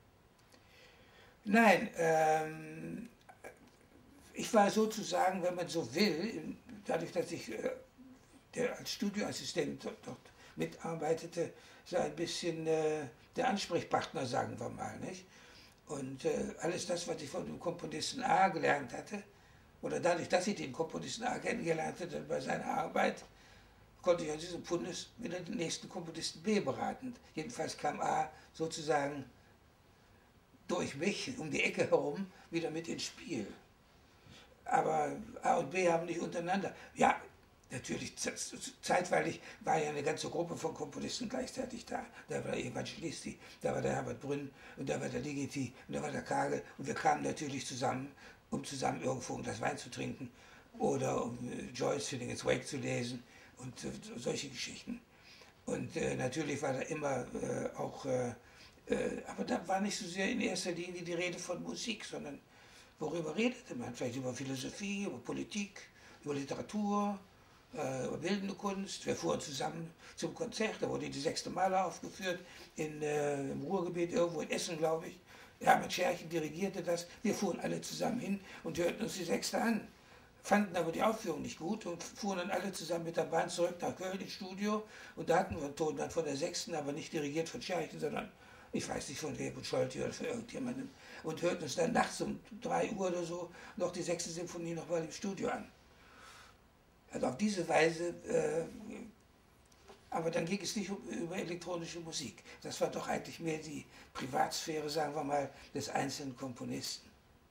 Nein, ähm, ich war sozusagen, wenn man so will, dadurch, dass ich äh, der als Studioassistent dort, dort mitarbeitete, so ein bisschen äh, der Ansprechpartner, sagen wir mal, nicht? Und äh, alles das, was ich von dem Komponisten A gelernt hatte, oder dadurch, dass ich den Komponisten A kennengelernt hatte bei seiner Arbeit, konnte ich an diesem Fundus wieder den nächsten Komponisten B beraten. Jedenfalls kam A sozusagen durch mich um die Ecke herum wieder mit ins Spiel. Aber A und B haben nicht untereinander. Ja, natürlich, zeitweilig war ja eine ganze Gruppe von Komponisten gleichzeitig da. Da war der Evangelisti, da war der Herbert Brünn und da war der Ligeti und da war der Kagel. Und wir kamen natürlich zusammen, um zusammen irgendwo um das Wein zu trinken oder um Joyce Filling Its Wake zu lesen und äh, solche Geschichten. Und äh, natürlich war da immer äh, auch, äh, äh, aber da war nicht so sehr in erster Linie die Rede von Musik, sondern worüber redete man? Vielleicht über Philosophie, über Politik, über Literatur, äh, über bildende Kunst. Wir fuhren zusammen zum Konzert, da wurde die sechste Maler aufgeführt, in, äh, im Ruhrgebiet, irgendwo in Essen, glaube ich. Herbert Scherchen dirigierte das. Wir fuhren alle zusammen hin und hörten uns die Sechste an, fanden aber die Aufführung nicht gut und fuhren dann alle zusammen mit der Bahn zurück nach Köln ins Studio und da hatten wir einen Ton dann von der Sechsten, aber nicht dirigiert von Scherchen, sondern ich weiß nicht von Lebut Scholti oder von irgendjemandem und hörten uns dann nachts um drei Uhr oder so noch die Sechste Symphonie nochmal im Studio an. Also auf diese Weise, äh, aber dann ging es nicht um, über elektronische Musik. Das war doch eigentlich mehr die Privatsphäre, sagen wir mal, des einzelnen Komponisten.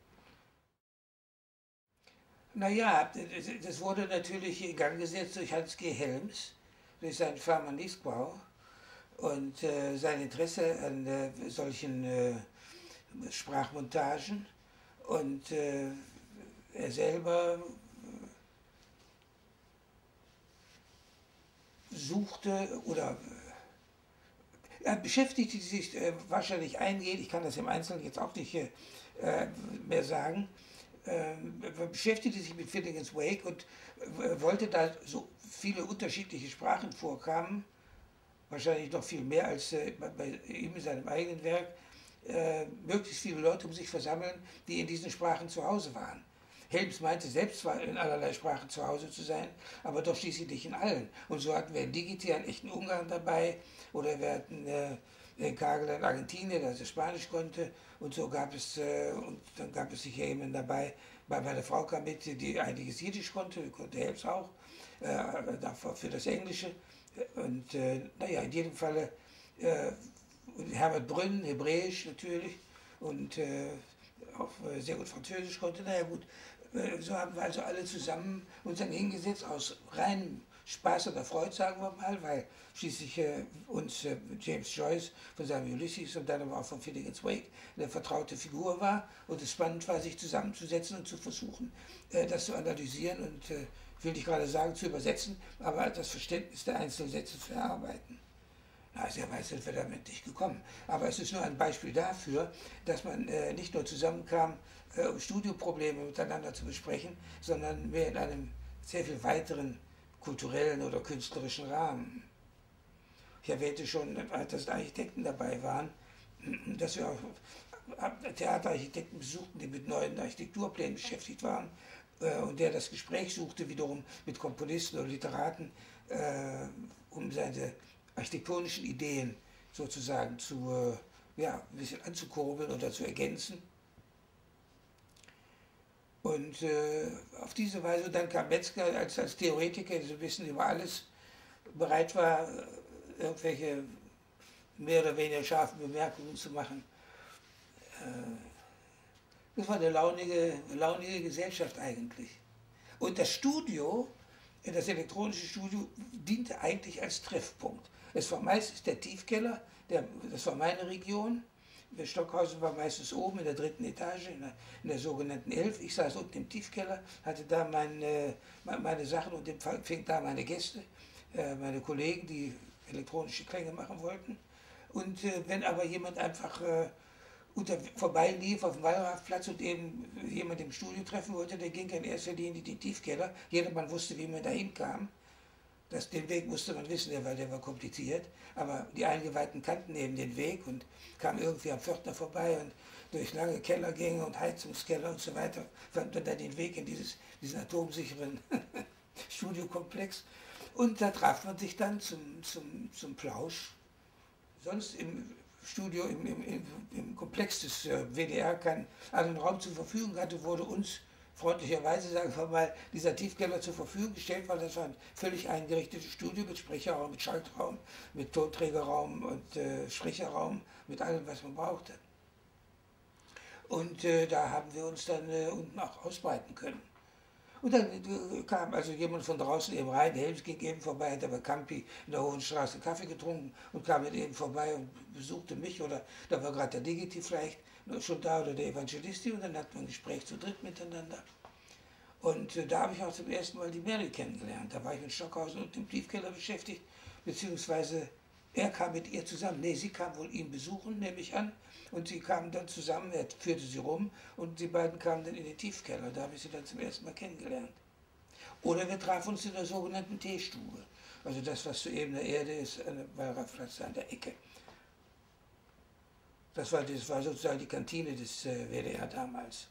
Naja, das wurde natürlich in Gang gesetzt durch Hans G. Helms, durch seinen Farmanisbau und äh, sein Interesse an äh, solchen äh, Sprachmontagen. Und äh, er selber suchte oder äh, er beschäftigte sich äh, wahrscheinlich eingehend, ich kann das im Einzelnen jetzt auch nicht äh, mehr sagen, äh, beschäftigte sich mit Finnegans Wake und äh, wollte, da so viele unterschiedliche Sprachen vorkamen, wahrscheinlich noch viel mehr als äh, bei ihm in seinem eigenen Werk, äh, möglichst viele Leute um sich versammeln, die in diesen Sprachen zu Hause waren. Helms meinte selbst zwar in allerlei Sprachen zu Hause zu sein, aber doch schließlich nicht in allen. Und so hatten wir in Digiti einen echten Ungarn dabei, oder wir hatten äh, Kagel in Argentinien, der also Spanisch konnte, und so gab es, äh, und dann gab es sicher jemanden dabei, bei meiner Frau kam mit, die einiges Jiddisch konnte, konnte Helms auch, äh, dafür für das Englische. Und äh, naja, in jedem Falle äh, Herbert Brünn, Hebräisch natürlich, und äh, auch sehr gut Französisch konnte. Naja gut, so haben wir also alle zusammen uns dann hingesetzt, aus reinem Spaß oder Freude, sagen wir mal, weil schließlich äh, uns äh, James Joyce von seinem Ulysses und dann aber auch von Finnegans Wake eine vertraute Figur war und es spannend war, sich zusammenzusetzen und zu versuchen, äh, das zu analysieren und, äh, ich will nicht gerade sagen, zu übersetzen, aber das Verständnis der einzelnen Sätze zu erarbeiten. Na, sehr weit sind wir damit nicht gekommen. Aber es ist nur ein Beispiel dafür, dass man äh, nicht nur zusammenkam, äh, um Studioprobleme miteinander zu besprechen, sondern mehr in einem sehr viel weiteren kulturellen oder künstlerischen Rahmen. Ich erwähnte schon, dass Architekten dabei waren, dass wir auch Theaterarchitekten besuchten, die mit neuen Architekturplänen beschäftigt waren, äh, und der das Gespräch suchte wiederum mit Komponisten oder Literaten, äh, um seine architektonischen Ideen sozusagen zu, äh, ja, ein bisschen anzukurbeln oder zu ergänzen. Und äh, auf diese Weise, dann kam Metzger als, als Theoretiker, der so ein bisschen über alles bereit war, irgendwelche mehr oder weniger scharfen Bemerkungen zu machen. Äh, das war eine launige, launige Gesellschaft eigentlich. Und das Studio, das elektronische Studio, diente eigentlich als Treffpunkt. Es war meistens der Tiefkeller, der, das war meine Region. Stockhausen war meistens oben in der dritten Etage, in der, in der sogenannten Elf. Ich saß unten im Tiefkeller, hatte da meine, meine Sachen und empfing da meine Gäste, meine Kollegen, die elektronische Klänge machen wollten. Und wenn aber jemand einfach unter, vorbeilief auf dem Wallrafplatz und eben jemand im Studio treffen wollte, der ging in erster Linie in den Tiefkeller. Jedermann wusste, wie man dahin kam. Das, den Weg musste man wissen, der war, der war kompliziert, aber die Eingeweihten kannten eben den Weg und kamen irgendwie am Pförtner vorbei und durch lange Kellergänge und Heizungskeller und so weiter fand man dann den Weg in dieses, diesen atomsicheren Studiokomplex. Und da traf man sich dann zum, zum, zum Plausch. Sonst im Studio, im, im, im Komplex des W D R keinen anderen Raum zur Verfügung hatte, wurde uns freundlicherweise, sagen wir mal, dieser Tiefkeller zur Verfügung gestellt, weil das war ein völlig eingerichtetes Studio mit Sprecherraum, mit Schaltraum, mit Tonträgerraum und äh, Sprecherraum, mit allem, was man brauchte. Und äh, da haben wir uns dann äh, unten auch ausbreiten können. Und dann äh, kam also jemand von draußen eben rein, Helms ging eben vorbei, hat aber Campi in der Hohen Straße Kaffee getrunken und kam dann eben vorbei und besuchte mich, oder da war gerade der Digiti vielleicht schon da oder der Evangelisti, und dann hatten wir ein Gespräch zu dritt miteinander. Und äh, da habe ich auch zum ersten Mal die Mary kennengelernt. Da war ich mit Stockhausen und im Tiefkeller beschäftigt, beziehungsweise er kam mit ihr zusammen. Nee, sie kam wohl ihn besuchen, nehme ich an, und sie kamen dann zusammen, er führte sie rum und die beiden kamen dann in den Tiefkeller. Da habe ich sie dann zum ersten Mal kennengelernt. Oder wir trafen uns in der sogenannten Teestube. Also das, was soeben der Erde ist, an der Wallrafplatz an der Ecke. Das war, das war sozusagen die Kantine des äh, W D R damals.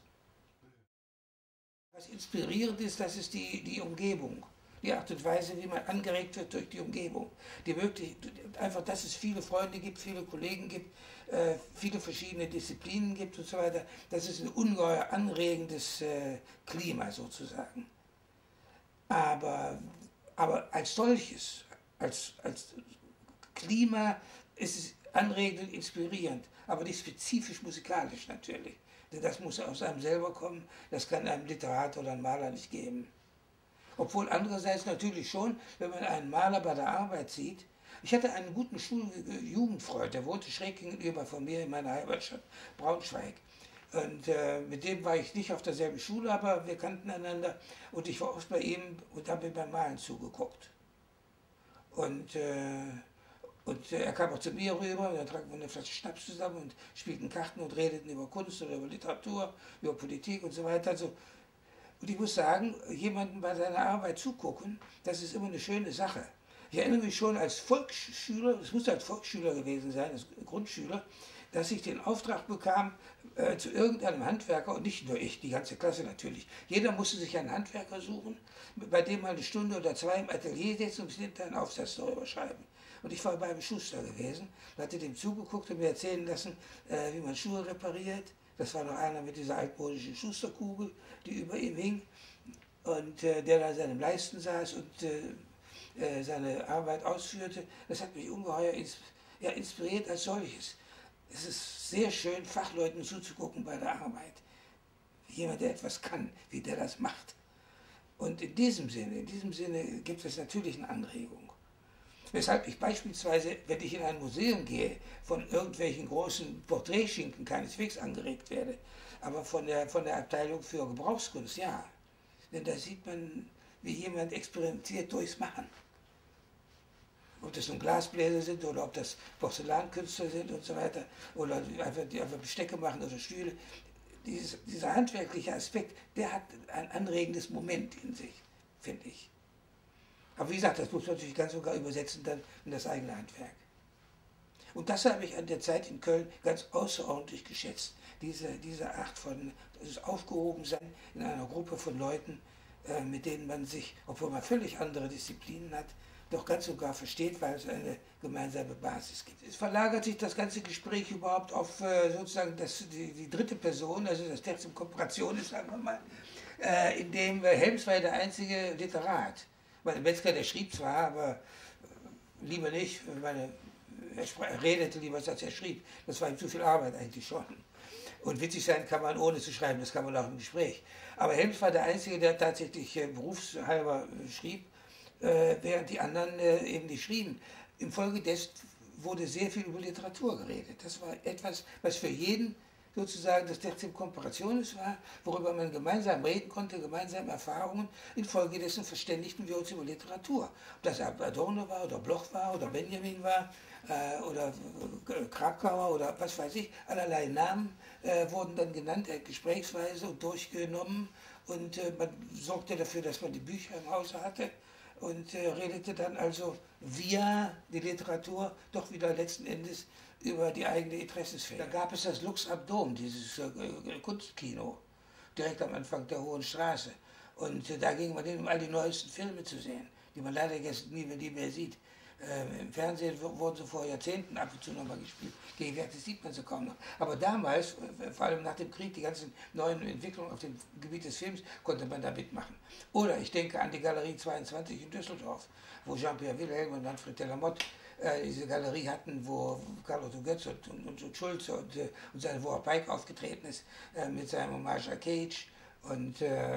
Was inspirierend ist, das ist die, die Umgebung. Die Art und Weise, wie man angeregt wird durch die Umgebung. Die wirklich, einfach, dass es viele Freunde gibt, viele Kollegen gibt, äh, viele verschiedene Disziplinen gibt und so weiter. Das ist ein ungeheuer anregendes äh, Klima sozusagen. Aber, aber als solches, als, als Klima ist es anregend, inspirierend, aber nicht spezifisch musikalisch natürlich. Denn das muss aus einem selber kommen, das kann einem Literat oder ein Maler nicht geben. Obwohl andererseits natürlich schon, wenn man einen Maler bei der Arbeit sieht. Ich hatte einen guten Schul-Jugendfreund, der wohnte schräg gegenüber von mir in meiner Heimatstadt Braunschweig. Und äh, mit dem war ich nicht auf derselben Schule, aber wir kannten einander. Und ich war oft bei ihm und habe ihm beim Malen zugeguckt. Und, äh, und äh, er kam auch zu mir rüber, und dann tranken wir eine Flasche Schnaps zusammen und spielten Karten und redeten über Kunst oder über Literatur, über Politik und so weiter. Also, und ich muss sagen, jemandem bei seiner Arbeit zugucken, das ist immer eine schöne Sache. Ich erinnere mich schon als Volksschüler, es musste als Volksschüler gewesen sein, als Grundschüler, dass ich den Auftrag bekam äh, zu irgendeinem Handwerker, und nicht nur ich, die ganze Klasse natürlich. Jeder musste sich einen Handwerker suchen, bei dem man eine Stunde oder zwei im Atelier sitzen und hinterher einen Aufsatz darüber schreiben. Und ich war beim Schuster gewesen, hatte dem zugeguckt und mir erzählen lassen, äh, wie man Schuhe repariert. Das war noch einer mit dieser altmodischen Schusterkugel, die über ihm hing, und äh, der da an seinem Leisten saß und äh, seine Arbeit ausführte. Das hat mich ungeheuer ins, ja, inspiriert als solches. Es ist sehr schön, Fachleuten zuzugucken bei der Arbeit. Jemand, der etwas kann, wie der das macht. Und in diesem Sinne, in diesem Sinne gibt es natürlich eine Anregung. Weshalb ich beispielsweise, wenn ich in ein Museum gehe, von irgendwelchen großen Porträtschinken keineswegs angeregt werde, aber von der, von der Abteilung für Gebrauchskunst, ja. Denn da sieht man, wie jemand experimentiert durchs Machen. Ob das nun Glasbläser sind oder ob das Porzellankünstler sind und so weiter, oder einfach, die einfach Bestecke machen oder Stühle. Dieses, dieser handwerkliche Aspekt, der hat ein anregendes Moment in sich, finde ich. Aber wie gesagt, das muss man natürlich ganz sogar übersetzen dann in das eigene Handwerk. Und das habe ich an der Zeit in Köln ganz außerordentlich geschätzt. Diese, diese Art von das Aufgehobensein in einer Gruppe von Leuten, äh, mit denen man sich, obwohl man völlig andere Disziplinen hat, doch ganz sogar versteht, weil es eine gemeinsame Basis gibt. Es verlagert sich das ganze Gespräch überhaupt auf äh, sozusagen das, die, die dritte Person, also das Tertium Comparationis, sagen wir mal, äh, in dem äh, Helms war der einzige Literat. Weil Metzger, der schrieb zwar, aber äh, lieber nicht, weil er, er redete lieber, als er schrieb. Das war ihm zu viel Arbeit eigentlich schon. Und witzig sein kann man ohne zu schreiben, das kann man auch im Gespräch. Aber Helms war der Einzige, der tatsächlich äh, berufshalber äh, schrieb, äh, während die anderen äh, eben nicht schrieben. Infolgedessen wurde sehr viel über Literatur geredet. Das war etwas, was für jeden sozusagen das Tertium Comparationis war, worüber man gemeinsam reden konnte, gemeinsam Erfahrungen. Infolgedessen verständigten wir uns über Literatur. Ob das Adorno war oder Bloch war oder Benjamin war äh, oder äh, Krakauer oder was weiß ich, allerlei Namen äh, wurden dann genannt, äh, gesprächsweise und durchgenommen, und äh, man sorgte dafür, dass man die Bücher im Hause hatte und äh, redete dann also via die Literatur doch wieder letzten Endes über die eigene Interessensfähigkeit. Da gab es das Lux Ab Dom, dieses äh, Kunstkino, direkt am Anfang der Hohen Straße. Und äh, da ging man hin, um all die neuesten Filme zu sehen, die man leider jetzt nie, nie mehr sieht. Ähm, Im Fernsehen wurden sie vor Jahrzehnten ab und zu nochmal gespielt. Gegenwärtig sieht man sie kaum noch. Aber damals, vor allem nach dem Krieg, die ganzen neuen Entwicklungen auf dem Gebiet des Films, konnte man da mitmachen. Oder ich denke an die Galerie zweiundzwanzig in Düsseldorf, wo Jean-Pierre Wilhelm und Manfred Delamotte äh, diese Galerie hatten, wo Carlo Götz und, und, und Schulze und, äh, und seine, wo auch Pike aufgetreten ist, äh, mit seinem Hommage à Cage, und äh,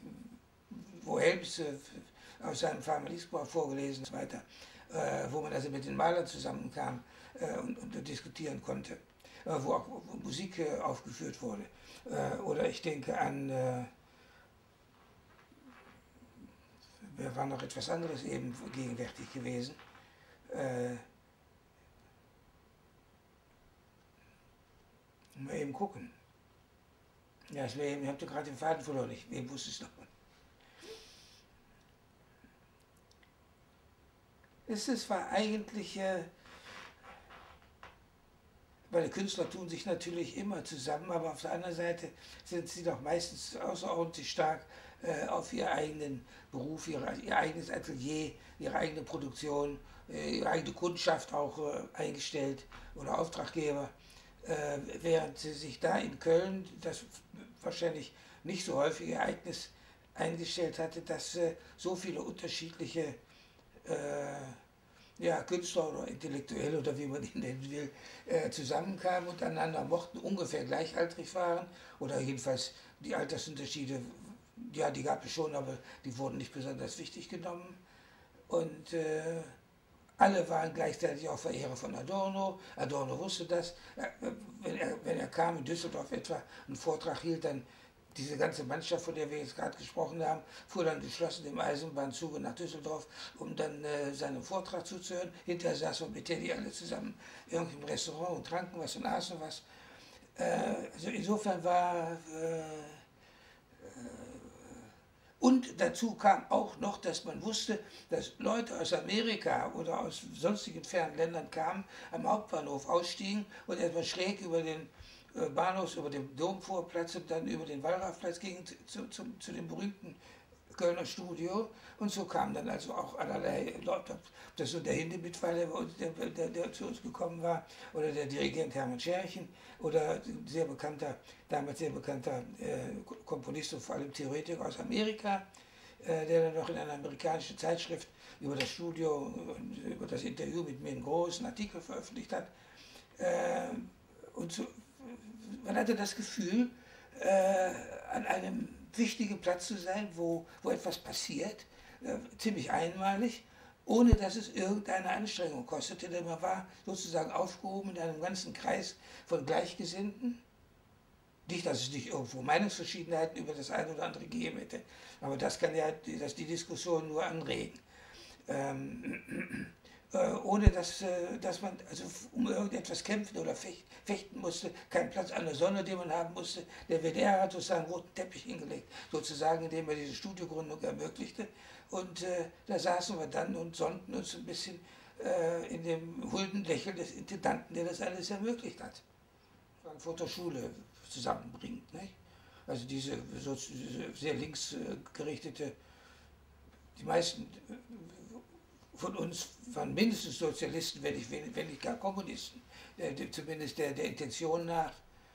wo Helms äh, aus seinem Formalismus vorgelesen und so weiter. Äh, wo man also mit den Malern zusammenkam äh, und, und diskutieren konnte, äh, wo auch wo Musik äh, aufgeführt wurde. Äh, oder ich denke an, äh, wer war noch etwas anderes eben gegenwärtig gewesen? Äh, mal eben gucken. Ja, ich, ich habe gerade den Faden verloren, ich wem wusste es noch. Es war eigentlich, äh, weil die Künstler tun sich natürlich immer zusammen, aber auf der anderen Seite sind sie doch meistens außerordentlich stark äh, auf ihren eigenen Beruf, ihre, ihr eigenes Atelier, ihre eigene Produktion, äh, ihre eigene Kundschaft auch äh, eingestellt oder Auftraggeber, äh, während sie sich da in Köln, das wahrscheinlich nicht so häufige Ereignis, eingestellt hatte, dass äh, so viele unterschiedliche äh, ja, Künstler oder Intellektuelle oder wie man ihn nennen will, äh, zusammenkamen und einander mochten, ungefähr gleichaltrig waren oder jedenfalls die Altersunterschiede, ja, die gab es schon, aber die wurden nicht besonders wichtig genommen. Und äh, alle waren gleichzeitig auch Verehrer von Adorno. Adorno wusste das. Wenn er, wenn er kam in Düsseldorf etwa einen Vortrag hielt, dann diese ganze Mannschaft, von der wir jetzt gerade gesprochen haben, fuhr dann geschlossen im Eisenbahnzuge nach Düsseldorf, um dann äh, seinem Vortrag zuzuhören. Hinterher saßen wir mit Teddy alle zusammen irgendwie im Restaurant und tranken was und aßen was. Äh, also insofern war... Äh, äh, Und dazu kam auch noch, dass man wusste, dass Leute aus Amerika oder aus sonstigen fernen Ländern kamen, am Hauptbahnhof ausstiegen und erstmal schräg über den Bahnhof, über den Domvorplatz und dann über den Wallrafplatz gingen zu, zu, zu dem berühmten Kölner Studio. Und so kamen dann also auch allerlei Leute, ob das so der Hindemith war, der, der, der, der zu uns gekommen war, oder der Dirigent Hermann Scherchen, oder sehr bekannter, damals sehr bekannter äh, Komponist und vor allem Theoretiker aus Amerika, äh, der dann noch in einer amerikanischen Zeitschrift über das Studio, über das Interview mit mir einen großen Artikel veröffentlicht hat. Äh, und so, man hatte das Gefühl, äh, an einem wichtigen Platz zu sein, wo, wo etwas passiert, äh, ziemlich einmalig, ohne dass es irgendeine Anstrengung kostete, denn man war sozusagen aufgehoben in einem ganzen Kreis von Gleichgesinnten. Nicht, dass es nicht irgendwo Meinungsverschiedenheiten über das eine oder andere gegeben hätte, aber das kann ja dass die Diskussion nur anregen. Ähm, äh, ohne dass, äh, dass man also um irgendetwas kämpfen oder fecht, fechten musste, keinen Platz an der Sonne, den man haben musste. Der W D R hat sozusagen einen roten Teppich hingelegt, sozusagen, indem er diese Studiogründung ermöglichte. Und äh, da saßen wir dann und sonnten uns ein bisschen äh, in dem holden Lächeln des Intendanten, der das alles ermöglicht hat. Frankfurter Schule zusammenbringt. Nicht? Also diese, so, diese sehr linksgerichtete, die meisten von uns waren mindestens Sozialisten, wenn nicht, wenn nicht gar Kommunisten, äh, zumindest der, der Intention nach.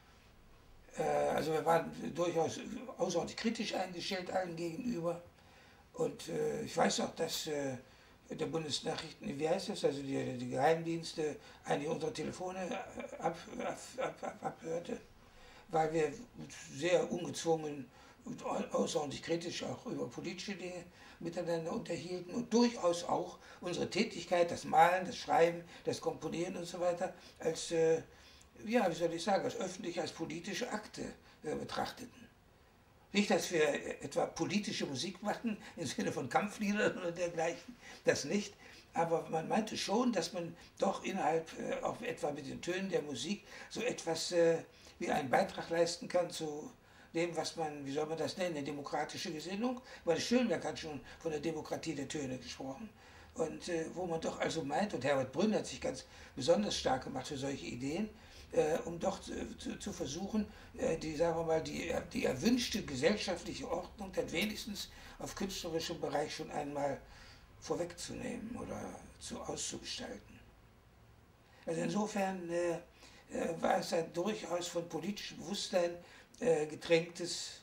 Äh, also wir waren durchaus außerordentlich kritisch eingestellt allen gegenüber. Und äh, ich weiß auch, dass äh, der Bundesnachrichten, wie heißt das, also die, die Geheimdienste einige unserer Telefone ab, ab, ab, ab, abhörte, weil wir sehr ungezwungen und außerordentlich kritisch auch über politische Dinge miteinander unterhielten und durchaus auch unsere Tätigkeit, das Malen, das Schreiben, das Komponieren und so weiter, als, äh, ja, wie soll ich sagen, als öffentliche, als politische Akte äh, betrachteten. Nicht, dass wir etwa politische Musik machten, im Sinne von Kampfliedern oder dergleichen, das nicht, aber man meinte schon, dass man doch innerhalb, äh, auch etwa mit den Tönen der Musik, so etwas äh, wie einen Beitrag leisten kann zu dem, was man, wie soll man das nennen, eine demokratische Gesinnung, weil Schönberg hat schon von der Demokratie der Töne gesprochen. Und äh, wo man doch also meint, und Herbert Brünn hat sich ganz besonders stark gemacht für solche Ideen, äh, um doch zu, zu, zu versuchen, äh, die, sagen wir mal, die, die erwünschte gesellschaftliche Ordnung dann wenigstens auf künstlerischem Bereich schon einmal vorwegzunehmen oder zu, auszugestalten. Also insofern äh, äh, war es ein durchaus von politischem Bewusstsein äh, getränktes,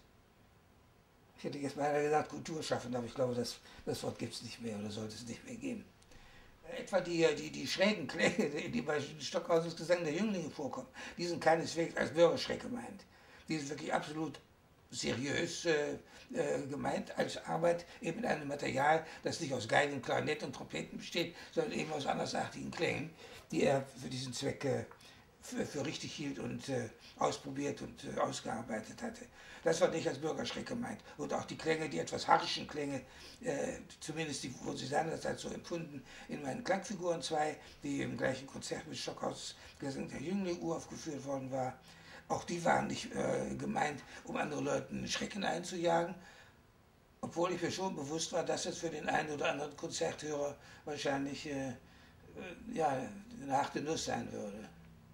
ich hätte jetzt mal gesagt Kulturschaffen, aber ich glaube, das, das Wort gibt es nicht mehr oder sollte es nicht mehr geben. Etwa die, die, die schrägen Klänge, die bei Stockhausens Gesang der Jünglinge vorkommen, die sind keineswegs als Bürgerschreck gemeint. Die sind wirklich absolut seriös äh, äh, gemeint, als Arbeit eben in einem Material, das nicht aus Geigen, Klarinett und Trompeten besteht, sondern eben aus andersartigen Klängen, die er für diesen Zweck äh, für, für richtig hielt und äh, ausprobiert und äh, ausgearbeitet hatte. Das war nicht als Bürgerschreck gemeint. Und auch die Klänge, die etwas harschen Klänge, äh, zumindest die wurden sie seinerzeit so empfunden, in meinen Klangfiguren zwei, die im gleichen Konzert mit Stockhaus Gesang der Jüngling uraufgeführt worden war, auch die waren nicht äh, gemeint, um anderen Leuten Schrecken einzujagen, obwohl ich mir schon bewusst war, dass es für den einen oder anderen Konzerthörer wahrscheinlich äh, äh, ja, eine harte Nuss sein würde.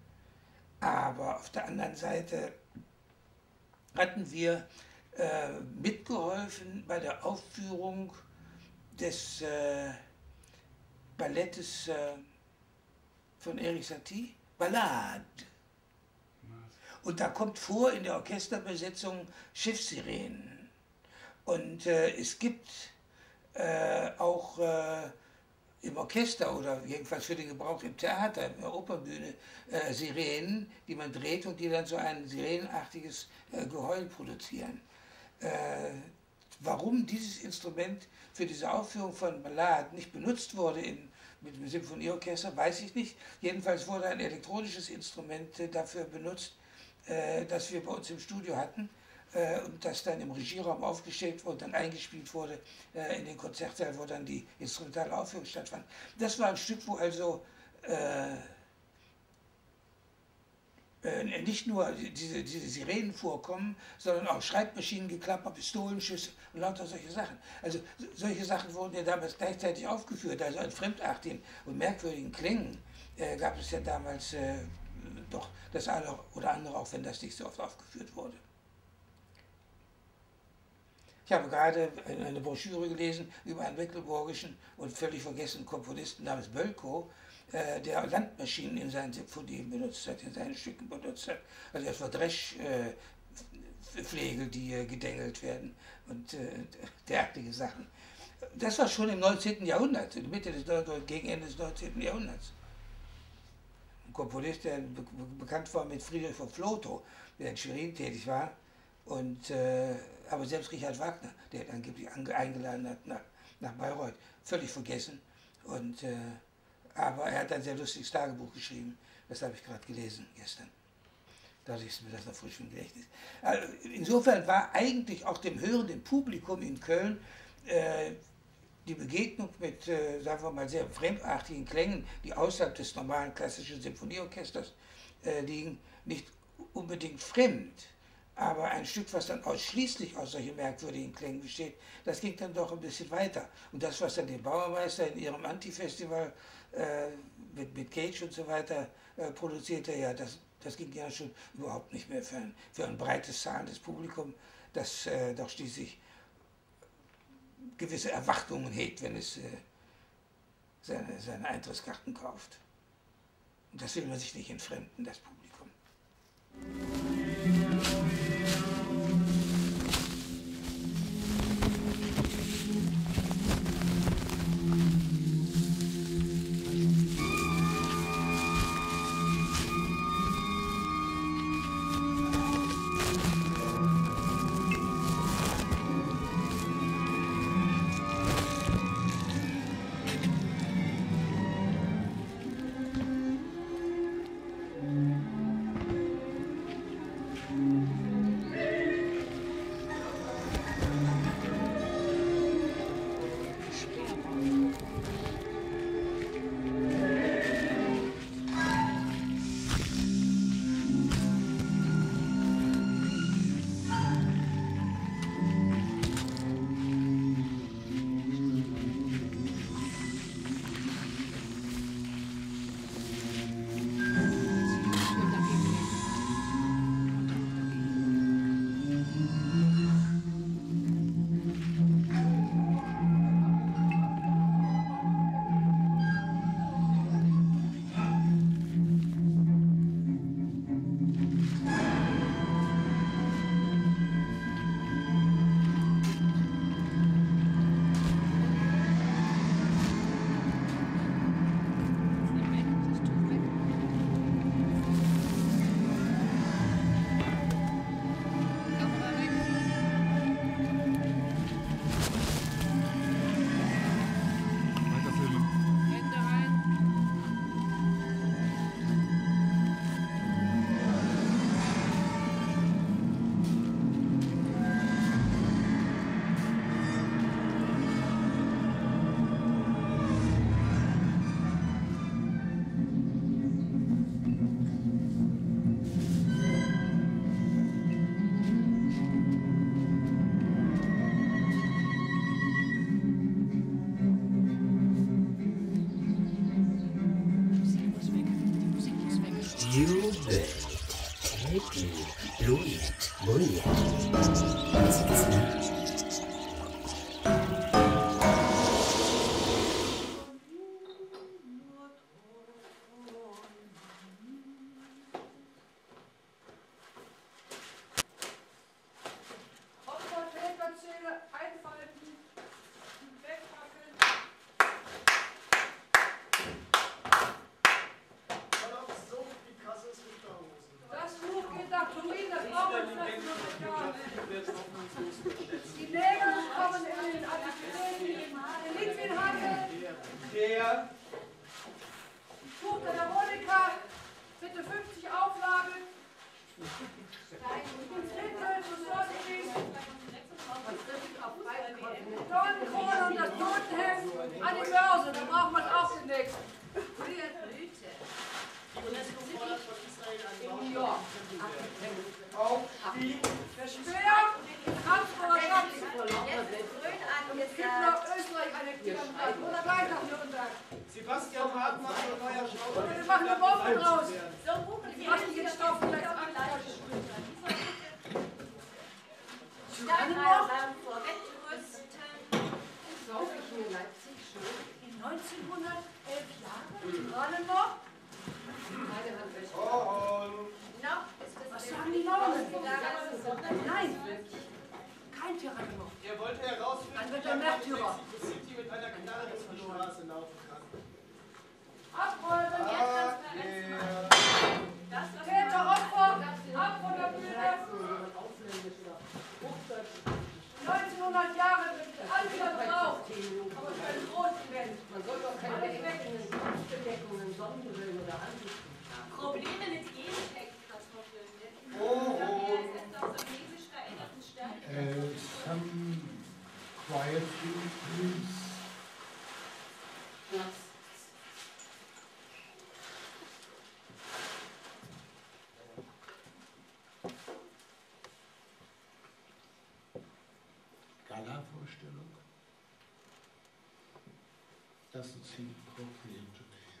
Aber auf der anderen Seite hatten wir äh, mitgeholfen bei der Aufführung des äh, Ballettes äh, von Erik Satie, Ballade. Und da kommt vor in der Orchesterbesetzung Schiffssirenen. Und äh, es gibt äh, auch äh, im Orchester oder jedenfalls für den Gebrauch im Theater, in der Opernbühne, äh, Sirenen, die man dreht und die dann so ein sirenenartiges äh, Geheul produzieren. Äh, warum dieses Instrument für diese Aufführung von Balladen nicht benutzt wurde in, mit dem Symphonieorchester, weiß ich nicht. Jedenfalls wurde ein elektronisches Instrument äh, dafür benutzt, äh, das wir bei uns im Studio hatten. Und das dann im Regieraum aufgestellt wurde, dann eingespielt wurde äh, in den Konzertsaal, wo dann die instrumentale Aufführung stattfand. Das war ein Stück, wo also äh, äh, nicht nur diese, diese Sirenen vorkommen, sondern auch Schreibmaschinengeklapper, Pistolenschüsse und lauter solche Sachen. Also solche Sachen wurden ja damals gleichzeitig aufgeführt, also an fremdartigen und merkwürdigen Klängen äh, gab es ja damals äh, doch das eine oder andere, auch wenn das nicht so oft aufgeführt wurde. Ich habe gerade eine Broschüre gelesen über einen mecklenburgischen und völlig vergessenen Komponisten namens Bölkow, äh, der Landmaschinen in seinen Symphonien benutzt hat, in seinen Stücken benutzt hat. Also etwa Dreschflegel, äh, die äh, gedengelt werden und äh, derartige Sachen. Das war schon im neunzehnten Jahrhundert, in der Mitte des gegen Ende des neunzehnten Jahrhunderts. Ein Komponist, der be bekannt war mit Friedrich von Flotow, der in Schwerin tätig war. Und, äh, aber selbst Richard Wagner, der hat angeblich eingeladen hat nach, nach Bayreuth, völlig vergessen. Und, äh, aber er hat ein sehr lustiges Tagebuch geschrieben, das habe ich gerade gelesen gestern. Dadurch ist mir das noch frisch im Gedächtnis. Also insofern war eigentlich auch dem hörenden Publikum in Köln äh, die Begegnung mit, äh, sagen wir mal, sehr fremdartigen Klängen, die außerhalb des normalen klassischen Symphonieorchesters äh, liegen, nicht unbedingt fremd. Aber ein Stück, was dann ausschließlich aus solchen merkwürdigen Klängen besteht, das ging dann doch ein bisschen weiter. Und das, was dann die Bauermeister in ihrem Anti-Festival äh, mit, mit Cage und so weiter äh, produzierte, ja, das, das ging ja schon überhaupt nicht mehr für ein, für ein breites zahlendes Publikum, das äh, doch schließlich gewisse Erwartungen hegt, wenn es äh, seine, seine Eintrittskarten kauft. Und das will man sich nicht entfremden, das Publikum. Die Nägel kommen in den Antiquitäten, in Litwinhandel. Der. Buch der Veronika, bitte fünfzig Auflagen. Flinte zu Sotheby's. Dornenkrone und das Totenhemd an die Börse, da brauchen wir es auch demnächst. In New York. Der Speer, Hamburger Schatz. Es gibt noch Österreich annektieren lassen. Oder gleich nach Nürnberg. Sebastian Hartmann von Neuer Schau. Wir machen eine Bombe draus. Die rostigen Stoffe gleich antaschen. Stadtmeier vor Wettrüsten. Sauge ich hier Leipzig schon. neunzehnhundertelf Jahre? Gerade noch? Keine Handwäsche. Noch ist das. Was sagen die Normen? Nein, kein Tyranno. Er wollte herausfinden, Dann wird er Märtyrer. City mit einer Knarre durch die Straße laufen kann. Abrollen! Ah, der. Täter, Opfer, ab von der Bühne! neunzehnhundert Jahre sind alle wieder drauf. Aber es ist ein Großevent. Man soll doch keine Bedeckungen, Sonnenbrillen oder Ansichten haben. Probleme mit Gentext-Kartoffeln. Oh, Das ist doch so riesig veränderten Stellen. Uh, some quietly, please. Gala-Vorstellung. Doesn't seem appropriate today.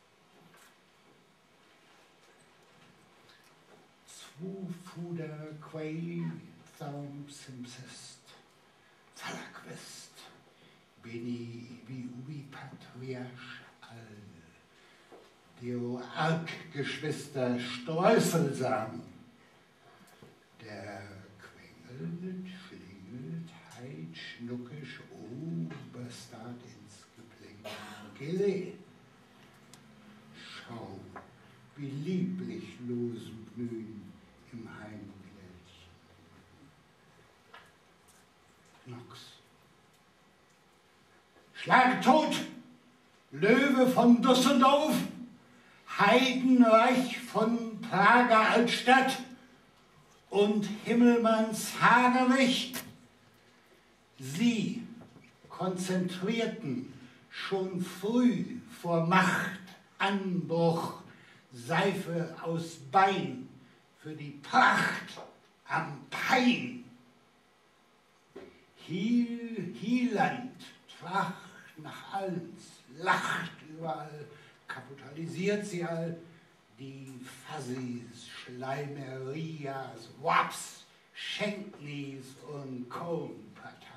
Zwo Fuder Quay Thaum Simsest Falakvest Beni Ibi Ubi Patriarch Al Deo Arkgeschwister Streuselsam. Der quengelt, schlingelt, heit, schnuckisch, Oberstaat ins Geplänkel. Schau, wie lieblich losen blühen im Heimglädchen. Knox. Schlag tot! Löwe von Düsseldorf, Heidenreich von Prager Altstadt und Himmelmanns Hagerich. Sie konzentrierten schon früh vor Machtanbruch Seife aus Bein für die Pracht am Pein. Hiel, Hieland tracht nach Allens, lacht überall, kapitalisiert sie all, die Fuzzies, Schleimerias, Waps, Schenknies und Cohn-Parteien.